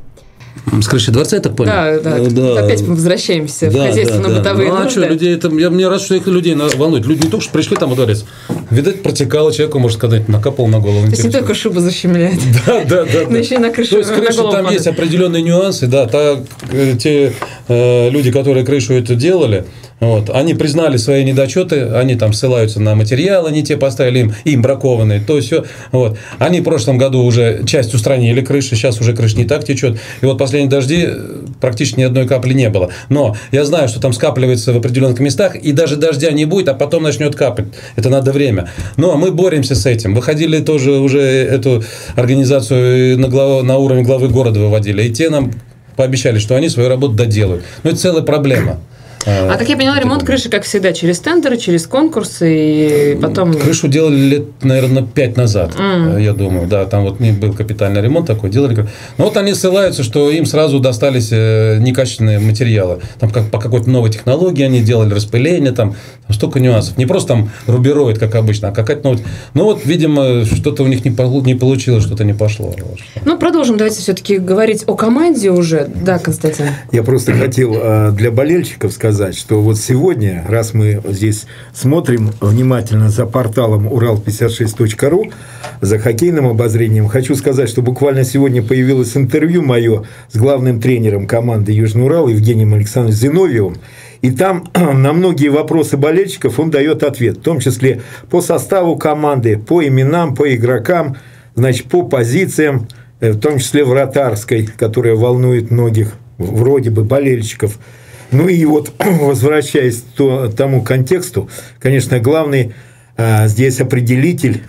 D: С крыши дворца, я так понял?
C: Да, да. да. Опять мы возвращаемся да, в хозяйственно-бытовые да, да. Ну,
D: нужды. А что, людей, это, я, мне рад, что их людей волнует. Люди не только что пришли там во дворец. Видать, протекало человеку, может сказать, накапал на голову.
C: То есть не только шубу защемляет.
D: Да, да, да.
C: Но еще и на крышу.
D: То есть крыша там есть определенные нюансы. Да, так, те э, люди, которые крышу это делали, вот, они признали свои недочеты, они там ссылаются на материалы, не те поставили, им, им бракованные, то все. Вот. Они в прошлом году уже часть устранили крыши, сейчас уже крыша не так течет. И вот последние дожди практически ни одной капли не было. Но я знаю, что там скапливается в определенных местах, и даже дождя не будет, а потом начнет капать. Это надо время. Но мы боремся с этим. Выходили тоже уже эту организацию на, глав... на уровень главы города выводили. И те нам пообещали, что они свою работу доделают. Но это целая проблема.
C: А, как я поняла, ремонт крыши, как всегда, через тендеры, через конкурсы, и потом...
D: Крышу делали лет, наверное, пять назад, mm. я думаю. Да, там вот не был капитальный ремонт такой, делали. Но вот они ссылаются, что им сразу достались некачественные материалы. Там как, по какой-то новой технологии они делали распыление, там, там столько нюансов. Не просто там рубероид, как обычно, а какая-то новая... Ну вот, видимо, что-то у них не, не получилось, что-то не пошло.
C: Ну, продолжим, давайте все-таки говорить о команде уже. Да, Константин.
E: Я просто хотел для болельщиков сказать, сказать, что вот сегодня, раз мы здесь смотрим внимательно за порталом урал пятьдесят шесть точка ру, за хоккейным обозрением, хочу сказать, что буквально сегодня появилось интервью мое с главным тренером команды Южный Урал Евгением Александровичем Зиновьевым. И там на многие вопросы болельщиков он дает ответ, в том числе по составу команды, по именам, по игрокам, значит, по позициям, в том числе вратарской, которая волнует многих, вроде бы, болельщиков. Ну и вот, возвращаясь к тому контексту, конечно, главный а, здесь определитель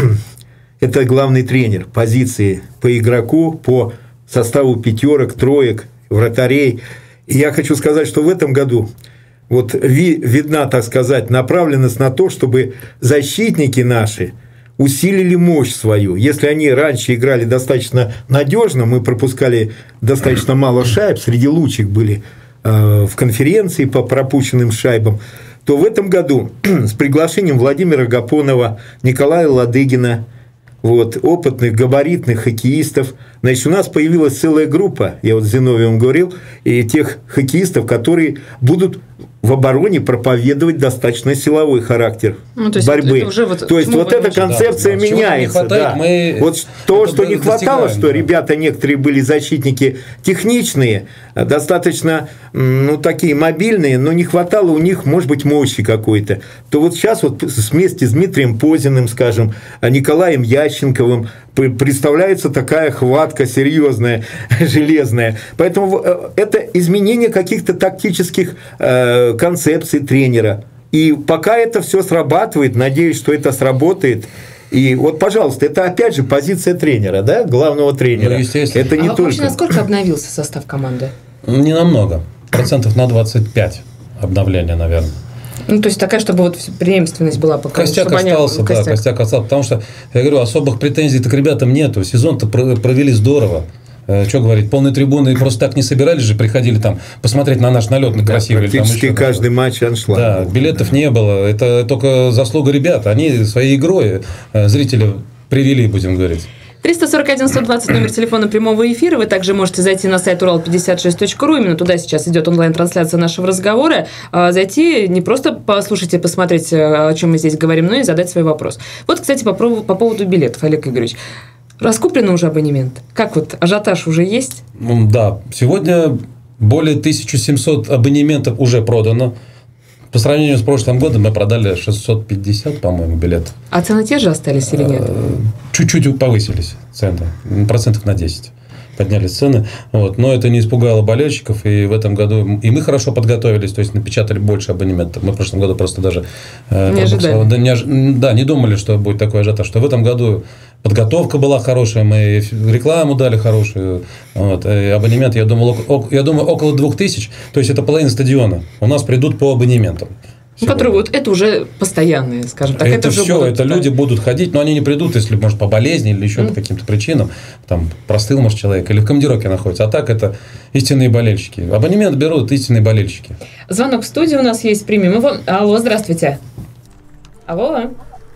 E: – это главный тренер позиции по игроку, по составу пятерок, троек, вратарей. И я хочу сказать, что в этом году вот ви, видна, так сказать, направленность на то, чтобы защитники наши усилили мощь свою. Если они раньше играли достаточно надежно, мы пропускали достаточно мало шайб, среди лучших были э, в конференции по пропущенным шайбам, то в этом году с приглашением Владимира Гапонова, Николая Ладыгина, вот, опытных, габаритных хоккеистов, значит, у нас появилась целая группа, я вот с Зиновьевым говорил, и тех хоккеистов, которые будут в обороне проповедовать достаточно силовой характер ну, то есть борьбы. Это уже вот, то есть вот эта концепция да, меняется. Хватает, да. мы вот то, что не хватало, что да. ребята некоторые были защитники техничные, достаточно ну, такие мобильные, но не хватало у них, может быть, мощи какой-то. То вот сейчас вот вместе с Дмитрием Позиным, скажем, Николаем Ященковым представляется такая хватка серьезная, железная. Поэтому это изменение каких-то тактических э, концепций тренера. И пока это все срабатывает, надеюсь, что это сработает. И вот, пожалуйста, это опять же позиция тренера, да, главного тренера. Ну, естественно. Это не
C: а
E: только...
C: вообще насколько обновился состав команды?
D: Не намного. Процентов на двадцать пять обновления, наверное.
C: Ну, то есть такая, чтобы вот преемственность была. Пока,
D: костяк остался, они... да, костяк. костяк остался. Потому что, я говорю, особых претензий-то к ребятам нету. Сезон-то провели здорово. Что говорить, полные трибуны просто так не собирались же, приходили там посмотреть на наш налет, на красивый.
E: Да, практически там каждый было. Матч аншлаг.
D: Да, билетов не было. Это только заслуга ребят. Они своей игрой зрителя привели, будем говорить.
C: триста сорок один сто двадцать номер телефона прямого эфира. Вы также можете зайти на сайт урал пятьдесят шесть точка ру. Именно туда сейчас идет онлайн-трансляция нашего разговора. Зайти не просто послушать и посмотреть, о чем мы здесь говорим, но и задать свой вопрос. Вот, кстати, по, по поводу билетов, Олег Игоревич. Раскуплен уже абонемент? Как вот, ажиотаж уже есть?
D: Да, сегодня более тысяча семьсот абонементов уже продано. По сравнению с прошлым годом мы продали шестьсот пятьдесят, по-моему, билетов.
C: А цены те же остались или нет?
D: Чуть-чуть повысились цены, процентов на десять. Подняли цены, вот. Но это не испугало болельщиков, и в этом году и мы хорошо подготовились, то есть напечатали больше абонементов. Мы в прошлом году просто даже
C: не ожидали.
D: Да, не, да, не думали, что будет такой ажиотаж. Что в этом году подготовка была хорошая, мы рекламу дали хорошую, вот. И абонемент, я думал, я думаю, около двух тысяч, то есть это половина стадиона. У нас придут по абонементам.
C: Ну, которые вот это уже постоянные, скажем так.
D: Это,
C: это
D: все,
C: будут,
D: это
C: да.
D: люди будут ходить, но они не придут, если, может, по болезни или еще mm. по каким-то причинам. Там простыл, может, человек, или в командировке находится. А так это истинные болельщики. Абонемент берут истинные болельщики.
C: Звонок в студию у нас есть. Примем его. Алло, здравствуйте. Алло.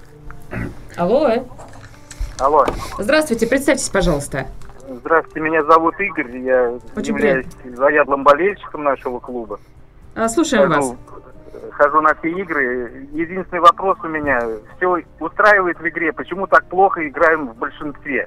C: Алло.
G: Алло.
C: Здравствуйте, представьтесь, пожалуйста.
G: Здравствуйте, меня зовут Игорь. Я Очень являюсь приятно. заядлым болельщиком нашего клуба.
C: А, слушаем
G: хожу,
C: вас.
G: Хожу на все игры. Единственный вопрос у меня. Все устраивает в игре. Почему так плохо играем в большинстве?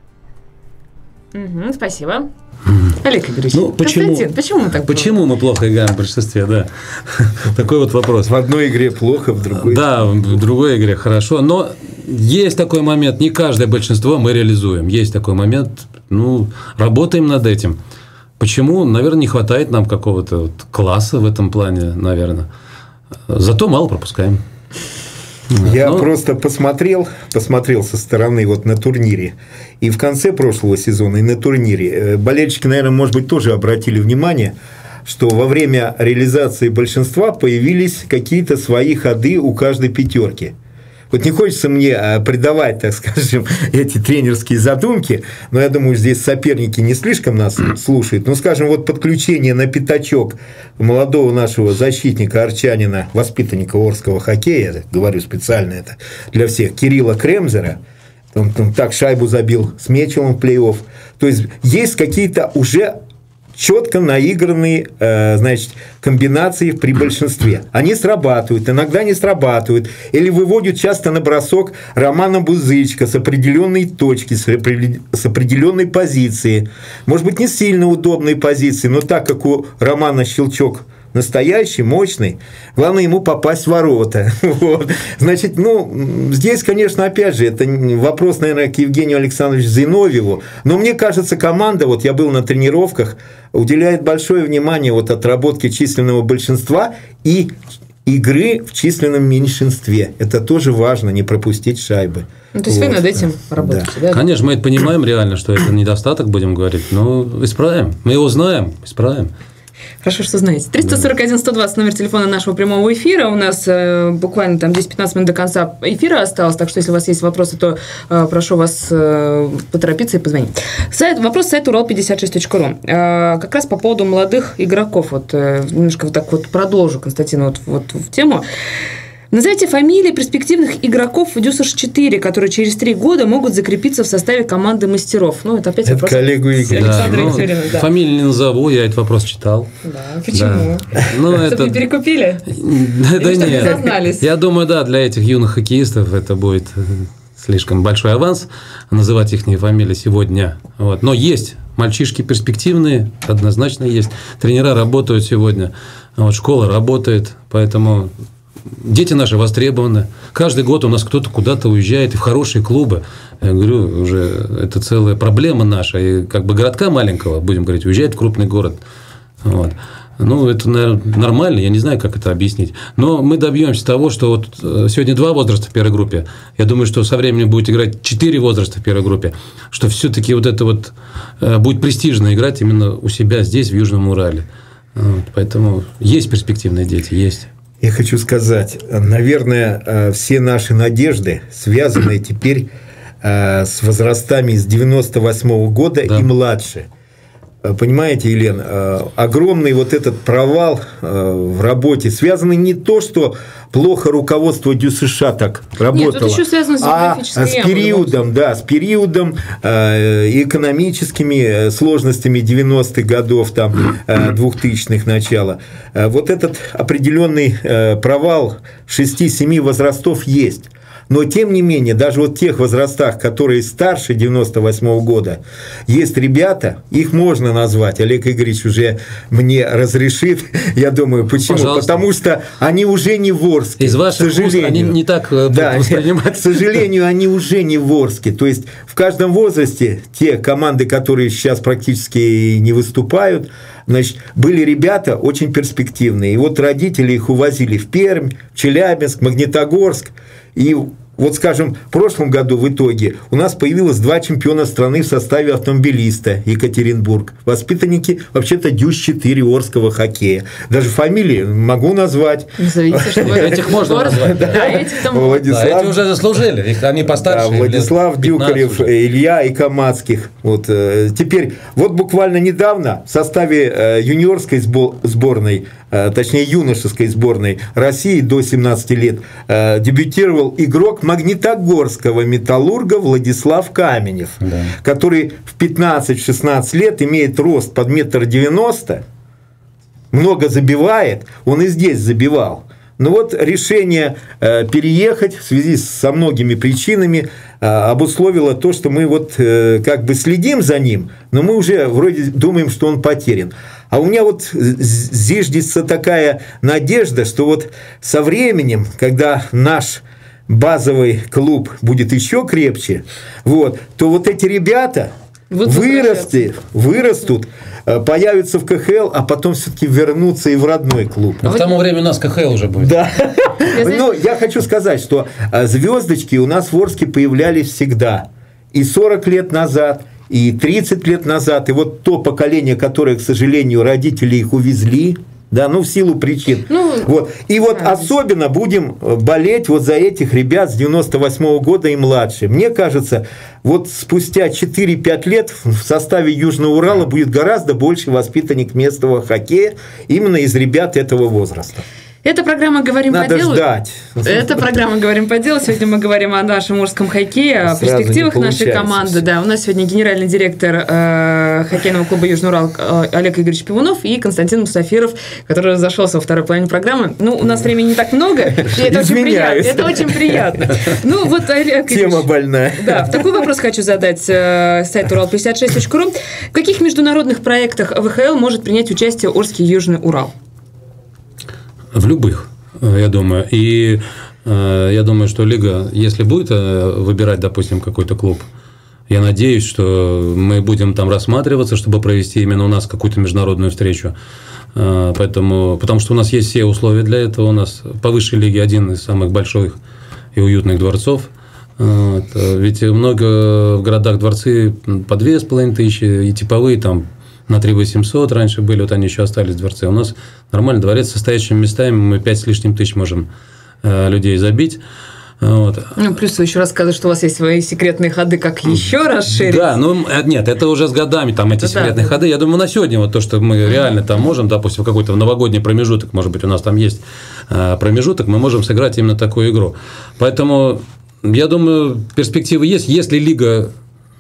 C: Угу, спасибо. Олег Игоревич,
D: ну, почему,
C: почему мы так
D: Почему мы плохо играем в большинстве, да? Такой вот вопрос.
E: В одной игре плохо, в другой...
D: Да, в другой игре хорошо. Но есть такой момент, не каждое большинство мы реализуем. Есть такой момент, ну, работаем над этим. Почему? Наверное, не хватает нам какого-то вот класса в этом плане, наверное. Зато мало пропускаем.
E: Я
D: ну,
E: просто посмотрел, посмотрел со стороны вот на турнире. И в конце прошлого сезона, и на турнире болельщики, наверное, может быть, тоже обратили внимание, что во время реализации большинства появились какие-то свои ходы у каждой пятерки. Вот не хочется мне придавать, так скажем, эти тренерские задумки, но я думаю, здесь соперники не слишком нас слушают. Ну, скажем, вот подключение на пятачок молодого нашего защитника, арчанина, воспитанника Орского хоккея, я говорю специально это для всех, Кирилла Кремзера, он, он так шайбу забил с Мечелом в плей-офф. То есть, есть какие-то уже четко наигранные, э, значит, комбинации при большинстве. Они срабатывают, иногда не срабатывают. Или выводят часто на бросок Романа Бузычка с определенной точки, с определенной позиции. Может быть, не сильно удобной позиции, но так как у Романа щелчок настоящий, мощный, главное ему попасть в ворота. Вот. Значит, ну, здесь, конечно, опять же, это вопрос, наверное, к Евгению Александровичу Зиновьеву, но мне кажется, команда, вот я был на тренировках, уделяет большое внимание вот отработке численного большинства и игры в численном меньшинстве. Это тоже важно, не пропустить шайбы.
C: Ну, то есть, вот. Вы над этим работаете, да?
D: Да? Конечно, мы это понимаем реально, что это недостаток, будем говорить, но исправим. Мы его знаем, исправим.
C: Хорошо, что знаете. триста сорок один сто двадцать номер телефона нашего прямого эфира. У нас э, буквально там десять-пятнадцать минут до конца эфира осталось, так что если у вас есть вопросы, то э, прошу вас э, поторопиться и позвонить. Сайт, вопрос сайта урал пятьдесят шесть точка ру. Э, как раз по поводу молодых игроков. Вот, э, немножко вот так вот продолжу, Константин, вот, вот в тему. Назовите фамилии перспективных игроков в Дюсш четыре, которые через три года могут закрепиться в составе команды мастеров. Ну, это опять
E: это
C: вопрос
E: коллегу Игоря.
C: Александра
D: Да, ну,
C: Екатерина. Да.
D: Фамилию не назову, я этот вопрос читал.
C: Да, почему?
D: Да. Ну,
C: Чтобы
D: это...
C: не перекупили?
D: Да,
C: Или чтобы не
D: нет.
C: сознались?
D: Я думаю, да, для этих юных хоккеистов это будет слишком большой аванс называть их фамилии сегодня. Вот. Но есть мальчишки перспективные, однозначно есть. Тренера работают сегодня, вот, школа работает, поэтому дети наши востребованы. Каждый год у нас кто-то куда-то уезжает и в хорошие клубы. Я говорю, уже это целая проблема наша. И как бы городка маленького, будем говорить, уезжает в крупный город. Вот. Ну, это, наверное, нормально, я не знаю, как это объяснить. Но мы добьемся того, что вот сегодня два возраста в первой группе. Я думаю, что со временем будет играть четыре возраста в первой группе. Что все-таки вот это вот будет престижно играть именно у себя здесь, в Южном Урале. Вот. Поэтому есть перспективные дети, есть.
E: Я хочу сказать, наверное, все наши надежды связаны теперь с возрастами с девяносто восьмого года, да, и младше. Понимаете, Елена, огромный вот этот провал в работе связан не то, что плохо руководство ДЮСШ так работало,
C: Нет, это еще связано с
E: а с периодом, да, с периодом экономическими сложностями девяностых годов, там, двухтысячных начала. Вот этот определенный провал шести-семи возрастов есть. Но, тем не менее, даже вот в тех возрастах, которые старше девяносто восьмого года, есть ребята, их можно назвать, Олег Игоревич уже мне разрешит, я думаю, почему? Пожалуйста. Потому что они уже не в Орске.
D: Из ваших
E: к сожалению.
D: уст они не так
E: да,
D: воспринимают.
E: К сожалению, они уже не в Орске. То есть, в каждом возрасте те команды, которые сейчас практически не выступают, значит, были ребята очень перспективные. И вот родители их увозили в Пермь, в Челябинск, Магнитогорск. И вот, скажем, в прошлом году в итоге у нас появилось два чемпиона страны в составе автомобилиста Екатеринбург. Воспитанники, вообще-то, Дюсш четыре Орского хоккея. Даже фамилии могу назвать.
C: Назовите, чтобы
D: этих можно назвать.
C: Да, этих там...
D: Эти уже заслужили, их они постарше.
E: Владислав Дюкарев, Илья Икомацких. Вот теперь, вот буквально недавно в составе юниорской сборной, точнее юношеской сборной России до семнадцати лет дебютировал игрок Магнитогорского Металлурга Владислав Каменев, да, который в пятнадцать-шестнадцать лет имеет рост под метр девяносто, много забивает, он и здесь забивал. Но вот решение э, переехать в связи со многими причинами э, обусловило то, что мы вот э, как бы следим за ним, но мы уже вроде думаем, что он потерян. А у меня вот зиждется такая надежда, что вот со временем, когда наш базовый клуб будет еще крепче, вот, то вот эти ребята вырасти, вырастут, появятся в ка ха эл, а потом все-таки вернутся и в родной клуб.
D: Но к тому времени у нас ка ха эл уже будет.
E: Да. Но я хочу сказать, что звездочки у нас в Орске появлялись всегда. И сорок лет назад, и тридцать лет назад. И вот то поколение, которое, к сожалению, родители их увезли, да, ну, в силу причин. Ну, вот. И вот да, особенно будем болеть вот за этих ребят с девяносто восьмого года и младше. Мне кажется, вот спустя четыре-пять лет в составе Южного Урала будет гораздо больше воспитанник местного хоккея именно из ребят этого возраста.
C: Это программа «Говорим
E: Надо
C: по делу».
E: ждать.
C: Это программа «Говорим по делу». Сегодня мы говорим о нашем Орском хоккее, о перспективах нашей команды. Да, у нас сегодня генеральный директор э, хоккейного клуба «Южный Урал» э, Олег Игоревич Пивунов и Константин Мустафиров, который зашелся во второй половине программы. Ну, у нас времени не так много, и это очень приятно. Это очень приятно. Ну, вот, Олег Игоревич,
E: тема больная.
C: Да, такой вопрос хочу задать э, сайт урал пятьдесят шесть точка ру. В каких международных проектах вэ ха эл может принять участие Орский Южный Урал?
D: В любых, я думаю. И э, я думаю, что Лига, если будет э, выбирать, допустим, какой-то клуб, я надеюсь, что мы будем там рассматриваться, чтобы провести именно у нас какую-то международную встречу. Э, поэтому, потому что у нас есть все условия для этого. У нас по высшей лиге один из самых больших и уютных дворцов. Вот. Ведь много в городах дворцы по две с половиной тысячи, и типовые там на три восемьсот раньше были, вот они еще остались в дворце. У нас нормальный дворец со стоящими местами, мы пять с лишним тысяч можем э, людей забить. Вот.
C: Ну, плюс вы еще рассказываете, что у вас есть свои секретные ходы, как еще расширить.
D: Да, ну нет, это уже с годами, там эти это секретные да. ходы. Я думаю, на сегодня вот то, что мы реально там можем, допустим, в какой-то новогодний промежуток, может быть, у нас там есть промежуток, мы можем сыграть именно такую игру. Поэтому, я думаю, перспективы есть. Если лига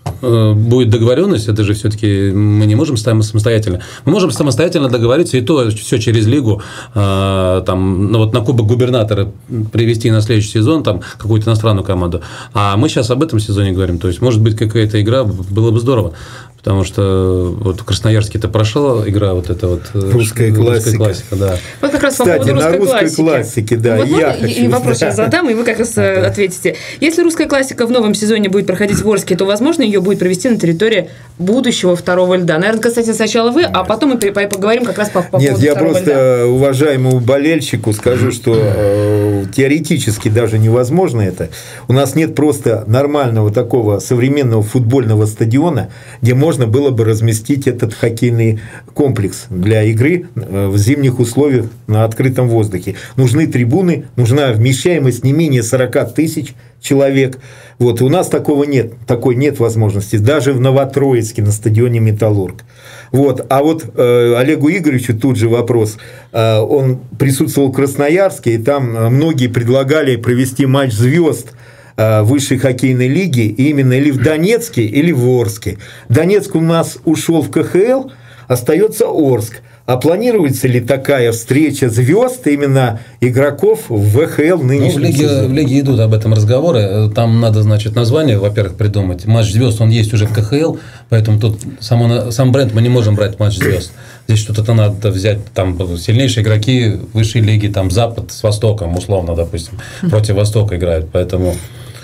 D: будет договоренность, это же все-таки мы не можем самостоятельно. Мы можем самостоятельно договориться, и то все через лигу, там, ну, вот на Кубок Губернатора привести на следующий сезон там какую-то иностранную команду. А мы сейчас об этом сезоне говорим. То есть, может быть, какая-то игра, было бы здорово. Потому что вот в Красноярске-то прошла игра вот эта вот
E: русская классика. классика
C: да. Вот как раз
E: Кстати,
C: по поводу
E: на русской
C: классики.
E: классике, да,
C: вот
E: я
C: и,
E: хочу...
C: И вопрос сейчас задам, и вы как раз да. ответите. Если русская классика в новом сезоне будет проходить в Орске, то, возможно, ее будет провести на территории будущего второго льда. Наверное, кстати, сначала вы, а потом мы поговорим как раз по, по
E: Нет,
C: поводу
E: я
C: второго
E: просто
C: льда.
E: уважаемому болельщику скажу, что э, теоретически даже невозможно это. У нас нет просто нормального такого современного футбольного стадиона, где можно было бы разместить этот хоккейный комплекс для игры в зимних условиях на открытом воздухе. Нужны трибуны, нужна вмещаемость не менее сорок тысяч человек. Вот. У нас такого нет, такой нет возможности. Даже в Новотроицке на стадионе «Металлург». Вот. А вот э, Олегу Игоревичу тут же вопрос. Э, он присутствовал в Красноярске, и там многие предлагали провести матч звезд высшей хоккейной лиги именно или в Донецке, или в Орске. Донецк у нас ушел в ка ха эл, остается Орск. А планируется ли такая встреча звезд именно игроков в вэ ха эл нынешнем
D: ну, в, лиге, в лиге идут об этом разговоры. Там надо, значит, название, во-первых, придумать. Матч звезд, он есть уже в ка ха эл, поэтому тут само, сам бренд мы не можем брать матч звезд. Здесь что-то надо взять, там сильнейшие игроки высшей лиги, там Запад с Востоком, условно, допустим, против Востока играют, поэтому...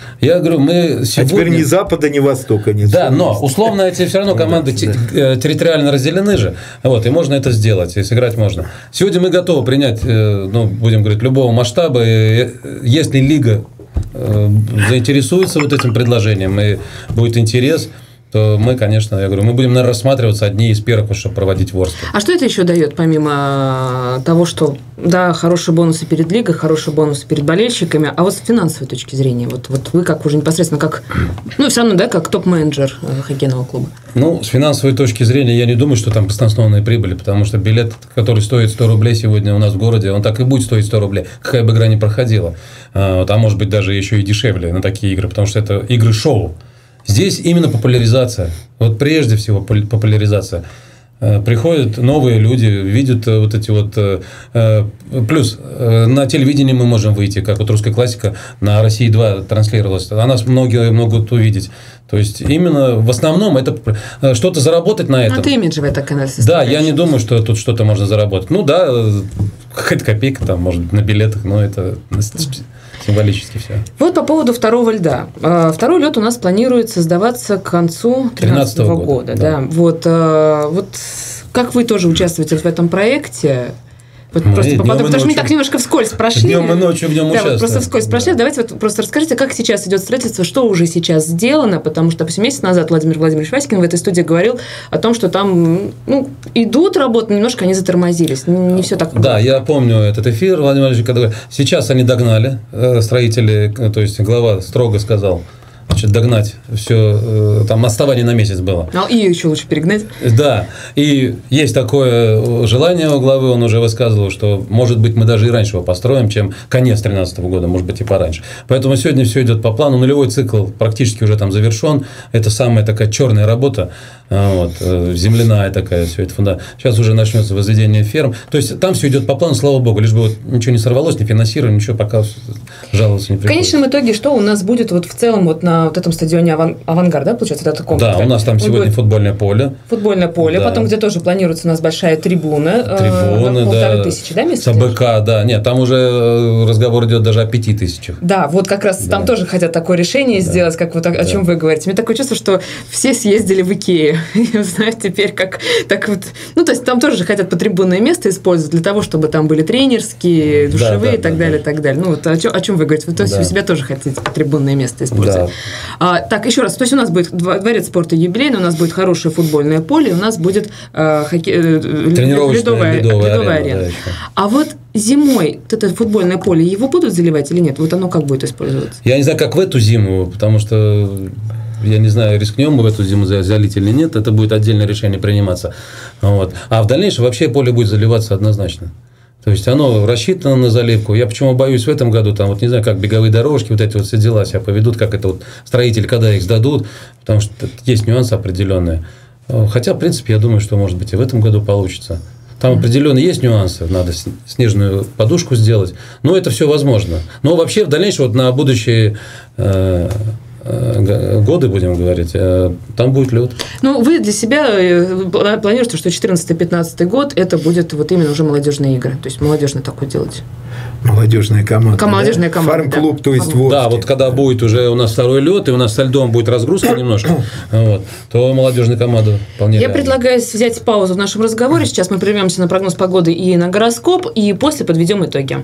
D: Я говорю, мы сегодня...
E: А теперь ни Запада, ни Востока нет.
D: Да, но условно эти все равно команды да. территориально разделены же, вот, и можно это сделать, и сыграть можно. Сегодня мы готовы принять, ну, будем говорить, любого масштаба, если лига заинтересуется вот этим предложением, и будет интерес, то мы, конечно, я говорю, мы будем, наверное, рассматриваться одни из первых, чтобы проводить в Орске.
C: А что это еще дает, помимо того, что, да, хорошие бонусы перед лигой, хорошие бонусы перед болельщиками, а вот с финансовой точки зрения, вот, вот вы как уже непосредственно, как, ну, все равно, да, как топ-менеджер хоккейного клуба?
D: Ну, с финансовой точки зрения, я не думаю, что там баснословные прибыли, потому что билет, который стоит сто рублей сегодня у нас в городе, он так и будет стоить сто рублей, какая бы игра ни проходила. А, вот, а может быть, даже еще и дешевле на такие игры, потому что это игры-шоу. Здесь именно популяризация. Вот прежде всего популяризация. Приходят новые люди, видят вот эти вот... Плюс на телевидении мы можем выйти, как вот русская классика на России два транслировалась. Она нас многие могут увидеть. То есть, именно в основном это что-то заработать на этом.
C: Ну, это имиджевая такая
D: Да, я не думаю, что тут что-то можно заработать. Ну, да, какая-то копейка там, может быть, на билетах, но это... Символически все.
C: Вот по поводу второго льда. Второй лед у нас планируется сдаваться к концу две тысячи тринадцатого года. Да. Да. Вот, вот как вы тоже участвуете в этом проекте? Вот мы просто попаду, потому что мы так немножко вскользь прошли.
D: Днем и ночью в нем
C: да,
D: участвуем.
C: Вот просто вскользь прошли. Да. Давайте вот просто расскажите, как сейчас идет строительство, что уже сейчас сделано, потому что, допустим, месяц назад Владимир Владимирович Васькин в этой студии говорил о том, что там ну, идут работы, немножко они затормозились. Не все так.
D: Да, я помню этот эфир, Владимир Владимирович, когда говорил, сейчас они догнали, строители, то есть глава строго сказал, значит, догнать все, там отставание на месяц было.
C: А, и еще лучше перегнать.
D: Да, и есть такое желание у главы, он уже высказывал, что, может быть, мы даже и раньше его построим, чем конец две тысячи тринадцатого года, может быть, и пораньше. Поэтому сегодня все идет по плану, нулевой цикл практически уже там завершен, это самая такая черная работа, вот, земляная такая, все это фундамент. Сейчас уже начнется возведение ферм, то есть там все идет по плану, слава богу, лишь бы вот ничего не сорвалось, не финансировали, ничего пока жаловаться не приходится.
C: В конечном итоге, что у нас будет вот в целом вот на вот этом стадионе Аван... «Авангард», да, получается, это комплекс?
D: Да, у нас там он сегодня футбольное поле.
C: Футбольное поле, да. Потом где тоже планируется у нас большая трибуна.
D: Трибуны,
C: э,
D: да.
C: Полторы тысячи, да, мест?
D: С АБК, да. Нет, там уже разговор идет даже о пяти тысячах.
C: Да, вот как раз да. Там тоже хотят такое решение да. сделать, как вот о, да. о чем вы говорите. Мне такое чувство, что все съездили в Икею. И знаете, теперь как так вот... Ну, то есть, там тоже хотят потрибунное место использовать для того, чтобы там были тренерские, душевые да, да, и так да, далее, да. и так далее. Ну, вот о чем, о чем вы говорите? Вы, то есть, да. вы себя тоже хотите потрибунное место использовать. А, так, еще раз. То есть у нас будет дворец спорта юбилейный, у нас будет хорошее футбольное поле, у нас будет э, хоккей, э,
D: тренировочная
C: ледовая,
D: ледовая,
C: ледовая
D: арена.
C: арена.
D: Да,
C: а вот зимой вот это футбольное поле, его будут заливать или нет? Вот оно как будет использоваться?
D: Я не знаю, как в эту зиму, потому что... Я не знаю, рискнем мы в эту зиму залить или нет, это будет отдельное решение приниматься. Вот. А в дальнейшем вообще поле будет заливаться однозначно. То есть оно рассчитано на заливку. Я почему боюсь в этом году, там, вот не знаю, как беговые дорожки, вот эти вот все дела себя поведут, как это вот строители, когда их сдадут, потому что есть нюансы определенные. Хотя, в принципе, я думаю, что, может быть, и в этом году получится. Там определенно есть нюансы, надо снежную подушку сделать, но это все возможно. Но вообще в дальнейшем вот на будущие э, годы, будем говорить, там будет лед.
C: Ну, вы для себя планируете, что четырнадцатый-пятнадцатый год это будет вот именно уже молодежные игры, то есть молодежный такой делать.
E: Молодежная команда.
C: Молодежная
E: да?
C: команда.
E: Фарм-клуб,
C: да.
E: то есть
C: Фарм.
E: вот.
D: Да, вот когда будет уже у нас второй лед, и у нас со льдом будет разгрузка немножко, вот, то молодежная команда вполне
C: Я
D: реально.
C: предлагаю взять паузу в нашем разговоре. Сейчас мы прервемся на прогноз погоды и на гороскоп, и после подведем итоги.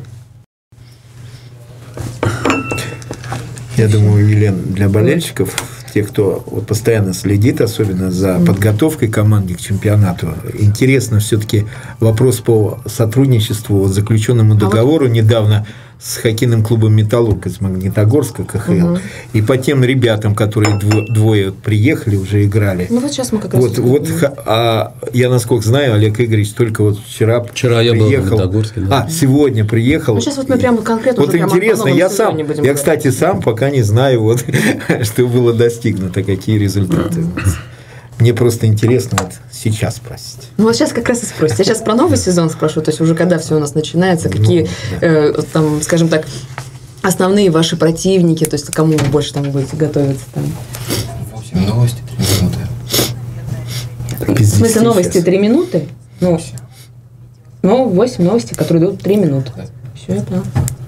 E: Я думаю, Елена, для болельщиков, тех, кто вот постоянно следит, особенно за подготовкой команды к чемпионату, интересно все-таки вопрос по сотрудничеству, вот заключенному договору недавно с хоккейным клубом «Металлург» из Магнитогорска, ка ха эл, угу. и по тем ребятам, которые дво, двое приехали, уже играли.
C: Ну, вот сейчас мы как раз...
E: Вот, вот, а я, насколько знаю, Олег Игоревич только вот вчера,
D: вчера
E: приехал.
D: Я был в Магнитогорске. Да.
E: А, сегодня приехал.
C: Ну, сейчас вот мы прямо конкретно...
E: Вот интересно, я сам, я, говорить. кстати, сам пока не знаю, вот, что было достигнуто, какие результаты. Мне просто интересно вот сейчас спросить.
C: Ну, вот сейчас как раз и спросите. Я сейчас про новый сезон спрошу, то есть уже когда все у нас начинается, какие, ну, да. э, там, скажем так, основные ваши противники, то есть к кому вы больше там будете готовиться? Там?
H: восемь новости, три минуты.
C: В смысле новости три минуты? Ну, ну, восемь новостей, которые идут три минуты. Да. Все, я понял.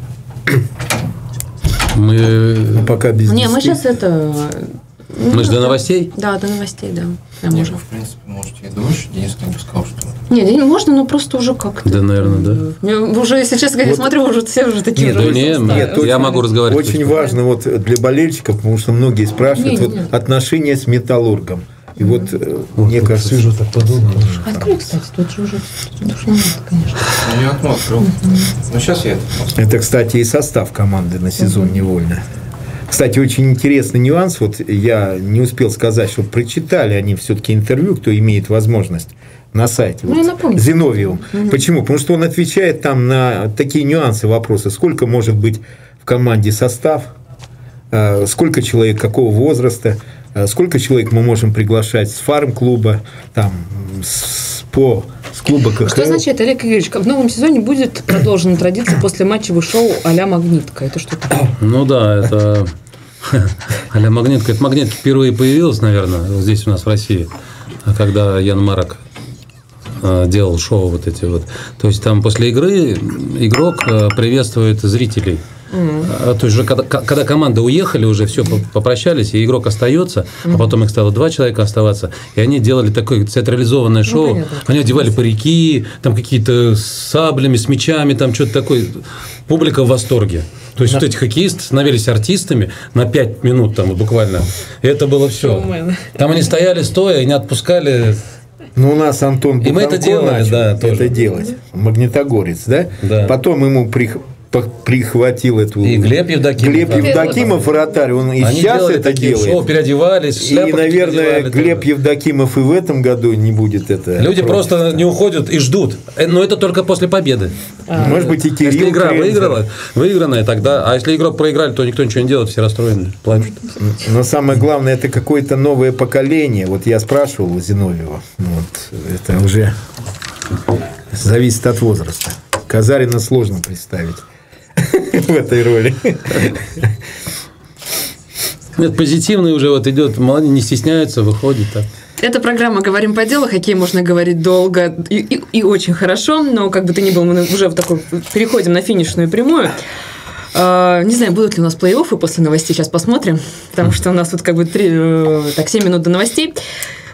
D: Мы...
E: Ну, пока без
C: Не, мы сейчас это...
D: Мы же до новостей?
C: Да, до новостей, да. Прям
H: Нет,
C: уже.
H: ну, в принципе, можете и дольше. Денис как бы сказал, что...
C: Нет, не можно, но просто уже как-то...
D: Да, наверное, да.
C: Уже, если честно говоря, вот. смотрю, уже все уже такие...
D: Нет,
C: уже
D: нет, нет
E: очень,
D: я могу разговаривать.
E: Очень важно вот для болельщиков, потому что многие спрашивают,
C: нет,
E: вот,
C: нет.
E: отношения с «Металлургом». И вот, вот мне кажется...
D: Сижу так подумал.
C: Открой, кстати, тут же уже... Тут уж надо, конечно.
H: Ну, я окно открыл. Ну, сейчас я это...
E: Это, кстати, и состав команды на сезон невольно. Кстати, очень интересный нюанс. Вот я не успел сказать, что прочитали они все-таки интервью, кто имеет возможность на сайте.
C: Ну,
E: вот, Зиновьевым. Угу. Почему? Потому что он отвечает там на такие нюансы, вопросы. Сколько может быть в команде состав, сколько человек, какого возраста, сколько человек мы можем приглашать с фарм-клуба, там, с, по, с клуба ка ха эл.
C: Что означает, Олег Игоревич, в новом сезоне будет продолжена традиция после матчевого шоу а-ля «Магнитка»? Это что такое?
D: Ну да, это а-ля «Магнитка». Это «Магнитка» впервые появилась, наверное, здесь у нас в России, когда Ян Марок делал шоу вот эти вот. То есть там после игры игрок приветствует зрителей. Mm. То есть, уже когда, когда команда уехали, уже все попрощались, и игрок остается, mm. а потом их стало два человека оставаться, и они делали такое театрализованное шоу. Ну, они одевали парики, там какие-то с саблями, с мечами, там что-то такое. Публика в восторге. То есть, да. вот эти хоккеисты становились артистами на пять минут там буквально. И это было все. Там они стояли стоя и не отпускали.
E: Ну, у нас Антон
D: и мы это делали,
E: начал
D: да, тоже.
E: это делать. Магнитогорец, да?
D: Да.
E: Потом ему при... прихватил эту...
D: И Глеб Евдокимов.
E: Глеб Евдокимов, вратарь, он и
D: Они
E: сейчас это делает.
D: Шоу, переодевались,
E: и, наверное, Глеб тоже. Евдокимов и в этом году не будет это.
D: Люди просто, просто не уходят и ждут. Но это только после победы.
E: А, Может быть, и Кирилл.
D: Если игра выиграла, выигранная, тогда... А если игрок проиграли, то никто ничего не делает, все расстроены, плачут.
E: Но самое главное, это какое-то новое поколение. Вот я спрашивал у Зиновьева. Вот, это уже зависит от возраста. Казарина сложно представить в этой роли.
D: Нет, позитивный уже вот идет, молодые не стесняются, выходит так.
C: Это программа «Говорим по делу». Хоккей можно говорить долго и, и, и очень хорошо, но как бы то ни было, мы уже в такой, переходим на финишную прямую. Uh, не знаю, будут ли у нас плей-оффы после новостей, сейчас посмотрим, потому что у нас тут как бы три, так, семь минут до новостей.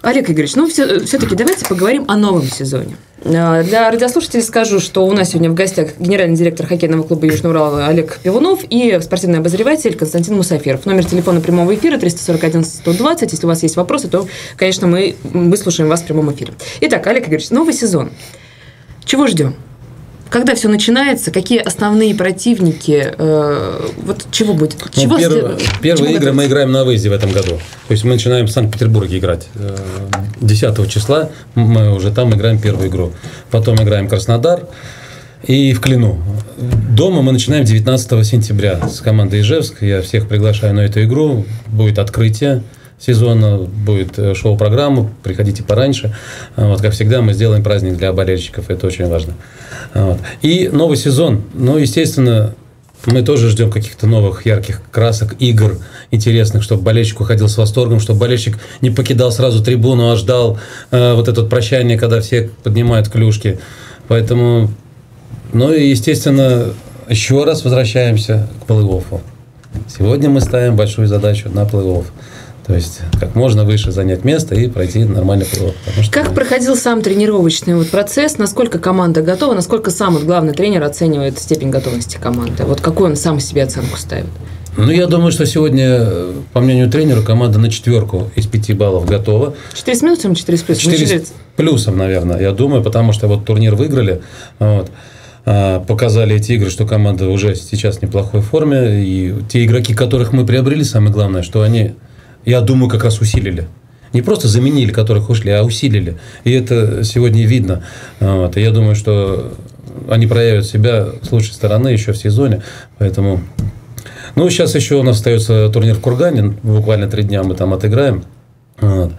C: Олег Игоревич, ну все, все-таки давайте поговорим о новом сезоне. Для радиослушателей скажу, что у нас сегодня в гостях генеральный директор хоккейного клуба «Южный Урал» Олег Пивунов и спортивный обозреватель Константин Мусафиров. Номер телефона прямого эфира триста сорок один сто двадцать. Если у вас есть вопросы, то, конечно, мы выслушаем вас в прямом эфире. Итак, Олег Игоревич, новый сезон. Чего ждем? Когда все начинается, какие основные противники, э, вот чего будет? Чего
D: ну, перв... Первые
C: чего
D: игры готовить? Мы играем на выезде в этом году. То есть мы начинаем в Санкт-Петербурге играть. десятого числа мы уже там играем первую игру. Потом играем Краснодар и в Клину. Дома мы начинаем девятнадцатого сентября с командой Ижевск. Я всех приглашаю на эту игру. Будет открытие сезона, будет шоу-программа, приходите пораньше. Вот, как всегда, мы сделаем праздник для болельщиков, это очень важно. Вот. И новый сезон, ну, естественно, мы тоже ждем каких-то новых ярких красок, игр интересных, чтобы болельщик уходил с восторгом, чтобы болельщик не покидал сразу трибуну, а ждал э, вот это прощание, когда все поднимают клюшки. Поэтому, ну и, естественно, еще раз возвращаемся к плей-оффу. Сегодня мы ставим большую задачу на плей-офф. То есть, как можно выше занять место и пройти нормальный плей-офф.
C: Как что... проходил сам тренировочный вот процесс? Насколько команда готова? Насколько сам вот главный тренер оценивает степень готовности команды? Вот какую он сам себе оценку ставит?
D: Ну, я думаю, что сегодня, по мнению тренера, команда на четверку из пяти баллов готова.
C: Четыре с минусом, четыре с плюсом?
D: Четыре с плюсом, наверное, я думаю, потому что вот турнир выиграли, вот, показали эти игры, что команда уже сейчас в неплохой форме. И те игроки, которых мы приобрели, самое главное, что они... Я думаю, как раз усилили. Не просто заменили, которых ушли, а усилили. И это сегодня видно. Вот. И я думаю, что они проявят себя с лучшей стороны еще в сезоне. Поэтому... Ну, сейчас еще у нас остается турнир в Кургане. Буквально три дня мы там отыграем. Вот.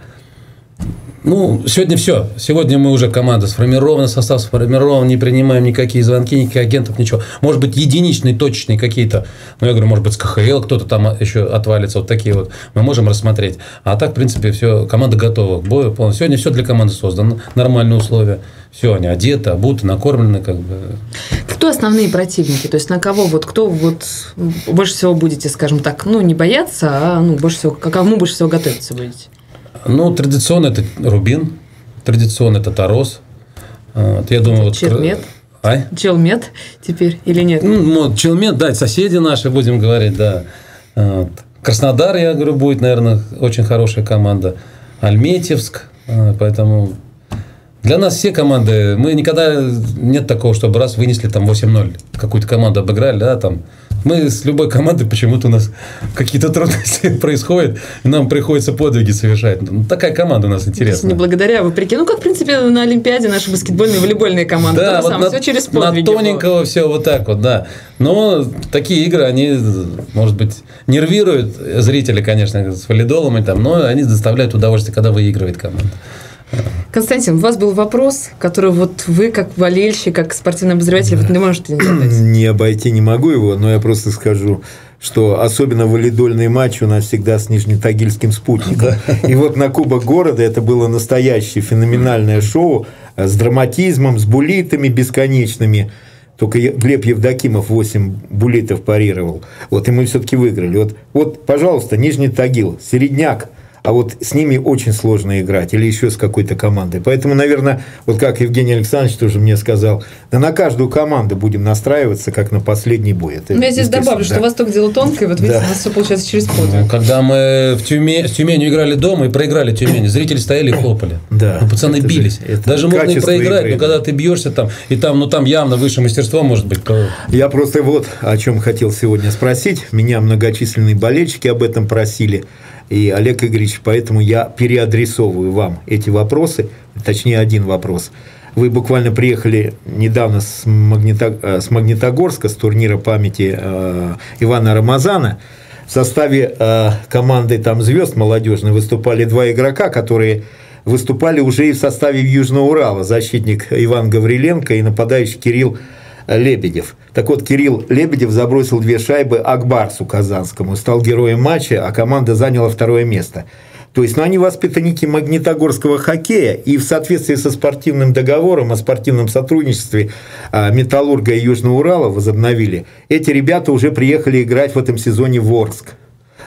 D: Ну, сегодня все. Сегодня мы уже команда сформирована, состав сформирован, не принимаем никакие звонки, никаких агентов, ничего. Может быть, единичные, точечные какие-то, ну, я говорю, может быть, с ка ха эл кто-то там еще отвалится, вот такие вот. Мы можем рассмотреть. А так, в принципе, все, команда готова к бою полностью. Сегодня все для команды создано, нормальные условия. Все, они одеты, обуты, накормлены, как бы.
C: Кто основные противники? То есть, на кого, вот, кто вот больше всего будете, скажем так, ну, не бояться, а ну, больше всего, к кому больше всего готовиться будете?
D: Ну, традиционно это Рубин, традиционно это Тарос. Вот, я думаю, вот...
C: Челмет.
D: А?
C: Челмет теперь или нет?
D: Ну, Челмет, да, соседи наши, будем говорить, да. Вот. Краснодар, я говорю, будет, наверное, очень хорошая команда. Альметьевск, поэтому... Для нас все команды, мы никогда нет такого, чтобы раз вынесли там восемь ноль, какую-то команду обыграли, да, там. Мы с любой командой, почему-то у нас какие-то трудности происходят, и нам приходится подвиги совершать. Ну, такая команда у нас интересная.
C: Не благодаря, а вопреки. Ну, как, в принципе, на Олимпиаде наши баскетбольные и волейбольные команды.
D: Да, вот
C: самое,
D: на,
C: все через подвиги.
D: На тоненького было. Все вот так вот, да. Но такие игры, они, может быть, нервируют зрителей, конечно, с валидолом, и там, но они доставляют удовольствие, когда выигрывает команда.
C: Константин, у вас был вопрос, который вот вы, как болельщик, как спортивный обозреватель, вот не можете не задать.
E: Не обойти не могу его, но я просто скажу, что особенно валидольный матч у нас всегда с Нижнетагильским спутником. И вот на Кубок города это было настоящее феноменальное шоу с драматизмом, с буллитами бесконечными. Только Глеб Евдокимов восемь буллитов парировал. Вот, и мы все-таки выиграли. Вот, вот, пожалуйста, Нижний Тагил, середняк. А вот с ними очень сложно играть, или еще с какой-то командой. Поэтому, наверное, вот как Евгений Александрович тоже мне сказал, да на каждую команду будем настраиваться, как на последний бой. Это,
C: я здесь добавлю, да. Что Восток дело тонкое, вот видите, да. У нас все получается через подвиг.
D: Когда мы в Тюмень, с Тюменью играли дома и проиграли Тюмень, зрители стояли и хлопали.
E: Да.
D: Ну, пацаны
E: это
D: бились.
E: Же,
D: Даже можно и проиграть, игры, но когда ты бьешься там, и там, ну там явно высшее мастерство может быть. То...
E: Я просто вот о чем хотел сегодня спросить. Меня многочисленные болельщики об этом просили. И, Олег Игоревич, поэтому я переадресовываю вам эти вопросы, точнее, один вопрос. Вы буквально приехали недавно с, Магнито... с Магнитогорска, с турнира памяти э, Ивана Рамазана. В составе э, команды там звезд молодежной выступали два игрока, которые выступали уже и в составе Южного Урала. Защитник Иван Гавриленко и нападающий Кирилл Лебедев. Так вот, Кирилл Лебедев забросил две шайбы Акбарсу Казанскому, стал героем матча, а команда заняла второе место. То есть, ну, они воспитанники магнитогорского хоккея, и в соответствии со спортивным договором о спортивном сотрудничестве Металлурга и Южного Урала возобновили, эти ребята уже приехали играть в этом сезоне в Орск.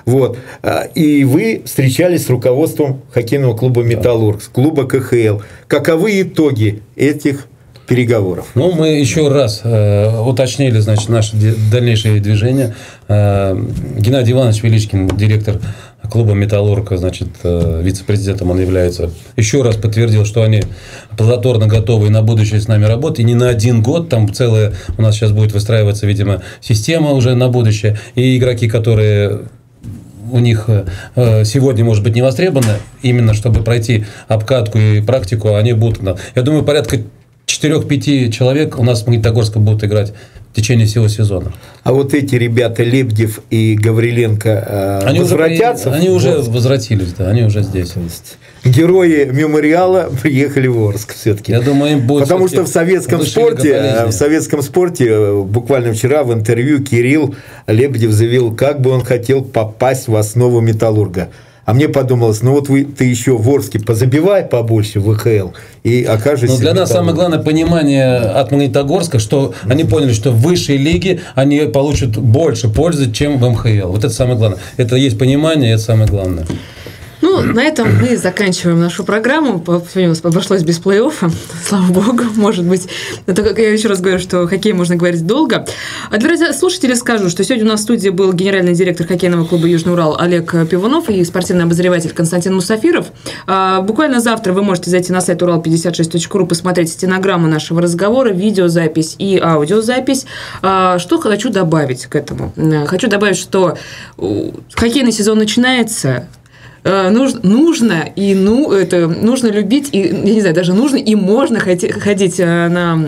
E: Вот. И вы встречались с руководством хоккейного клуба «Металлург», с клуба ка ха эл. Каковы итоги этих переговоров?
D: Ну, мы еще раз э, уточнили, значит, наше дальнейшее движение. Э, Геннадий Иванович Величкин, директор клуба «Металлург», значит, э, вице-президентом он является, еще раз подтвердил, что они плодотворно готовы и на будущее с нами работать, и не на один год, там целая у нас сейчас будет выстраиваться, видимо, система уже на будущее, и игроки, которые у них сегодня, может быть, не востребованы, именно чтобы пройти обкатку и практику, они будут, я думаю, порядка четыре-пять человек у нас в Магнитогорске будут играть в течение всего сезона.
E: А вот эти ребята, Лебедев и Гавриленко,
D: они
E: возвратятся?
D: Уже, они уже возвратились, да, они уже здесь.
E: Герои мемориала приехали в Орск все-таки.
D: Я думаю, им будет.
E: Потому что в советском спорте, в советском спорте, буквально вчера в интервью Кирилл Лебедев заявил, как бы он хотел попасть в основу «Металлурга». А мне подумалось, ну вот вы, ты еще в Орске позабивай побольше в вэ ха эл и окажешься...
D: Но для нас самое главное понимание от Магнитогорска, что mm-hmm. они поняли, что в высшей лиге они получат больше пользы, чем в эм ха эл. Вот это самое главное. Это есть понимание, это самое главное.
C: Ну, на этом мы заканчиваем нашу программу. Сегодня у нас обошлось без плей-оффа. Слава богу, может быть. Это, как я еще раз говорю, что хоккей можно говорить долго. А для слушателей скажу, что сегодня у нас в студии был генеральный директор хоккейного клуба «Южный Урал» Олег Пивунов и спортивный обозреватель Константин Мусафиров. А, буквально завтра вы можете зайти на сайт урал пятьдесят шесть точка ру, посмотреть стенограмму нашего разговора, видеозапись и аудиозапись. А, что хочу добавить к этому? Хочу добавить, что хоккейный сезон начинается. Нужно, нужно и ну это нужно любить и я не знаю даже нужно и можно ходить на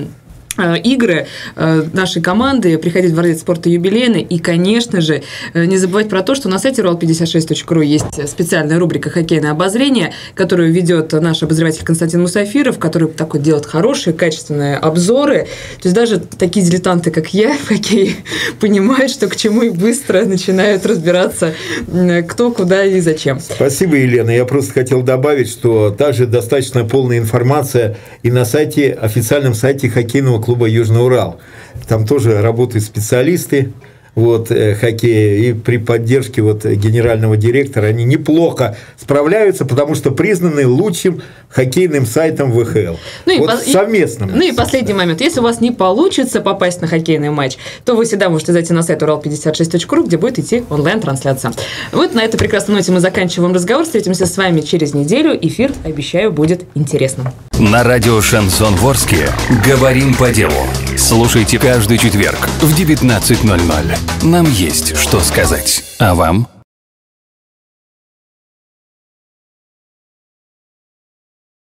C: игры нашей команды, приходить в Дворец спорта юбилейный и, конечно же, не забывать про то, что на сайте урал пятьдесят шесть точка ру есть специальная рубрика «Хоккейное обозрение», которую ведет наш обозреватель Константин Мусафиров, который такой делает хорошие, качественные обзоры. То есть даже такие дилетанты, как я в хоккее, понимают, что к чему и быстро начинают разбираться, кто, куда и зачем.
E: Спасибо, Елена. Я просто хотел добавить, что также достаточно полная информация и на сайте, официальном сайте хоккейного клуба «Южный Урал». Там тоже работают специалисты вот, хоккея, и при поддержке вот, генерального директора они неплохо справляются, потому что признаны лучшим хоккейным сайтом вэ ха эл.
C: Ну,
E: вот
C: и,
E: совместным.
C: Ну и последний момент. Если у вас не получится попасть на хоккейный матч, то вы всегда можете зайти на сайт урал пятьдесят шесть точка ру, где будет идти онлайн-трансляция. Вот на этой прекрасной ноте мы заканчиваем разговор. Встретимся с вами через неделю. Эфир, обещаю, будет интересным.
A: На радио «Шансон Ворске» говорим по делу. Слушайте каждый четверг в девятнадцать ноль ноль. Нам есть что сказать. А вам?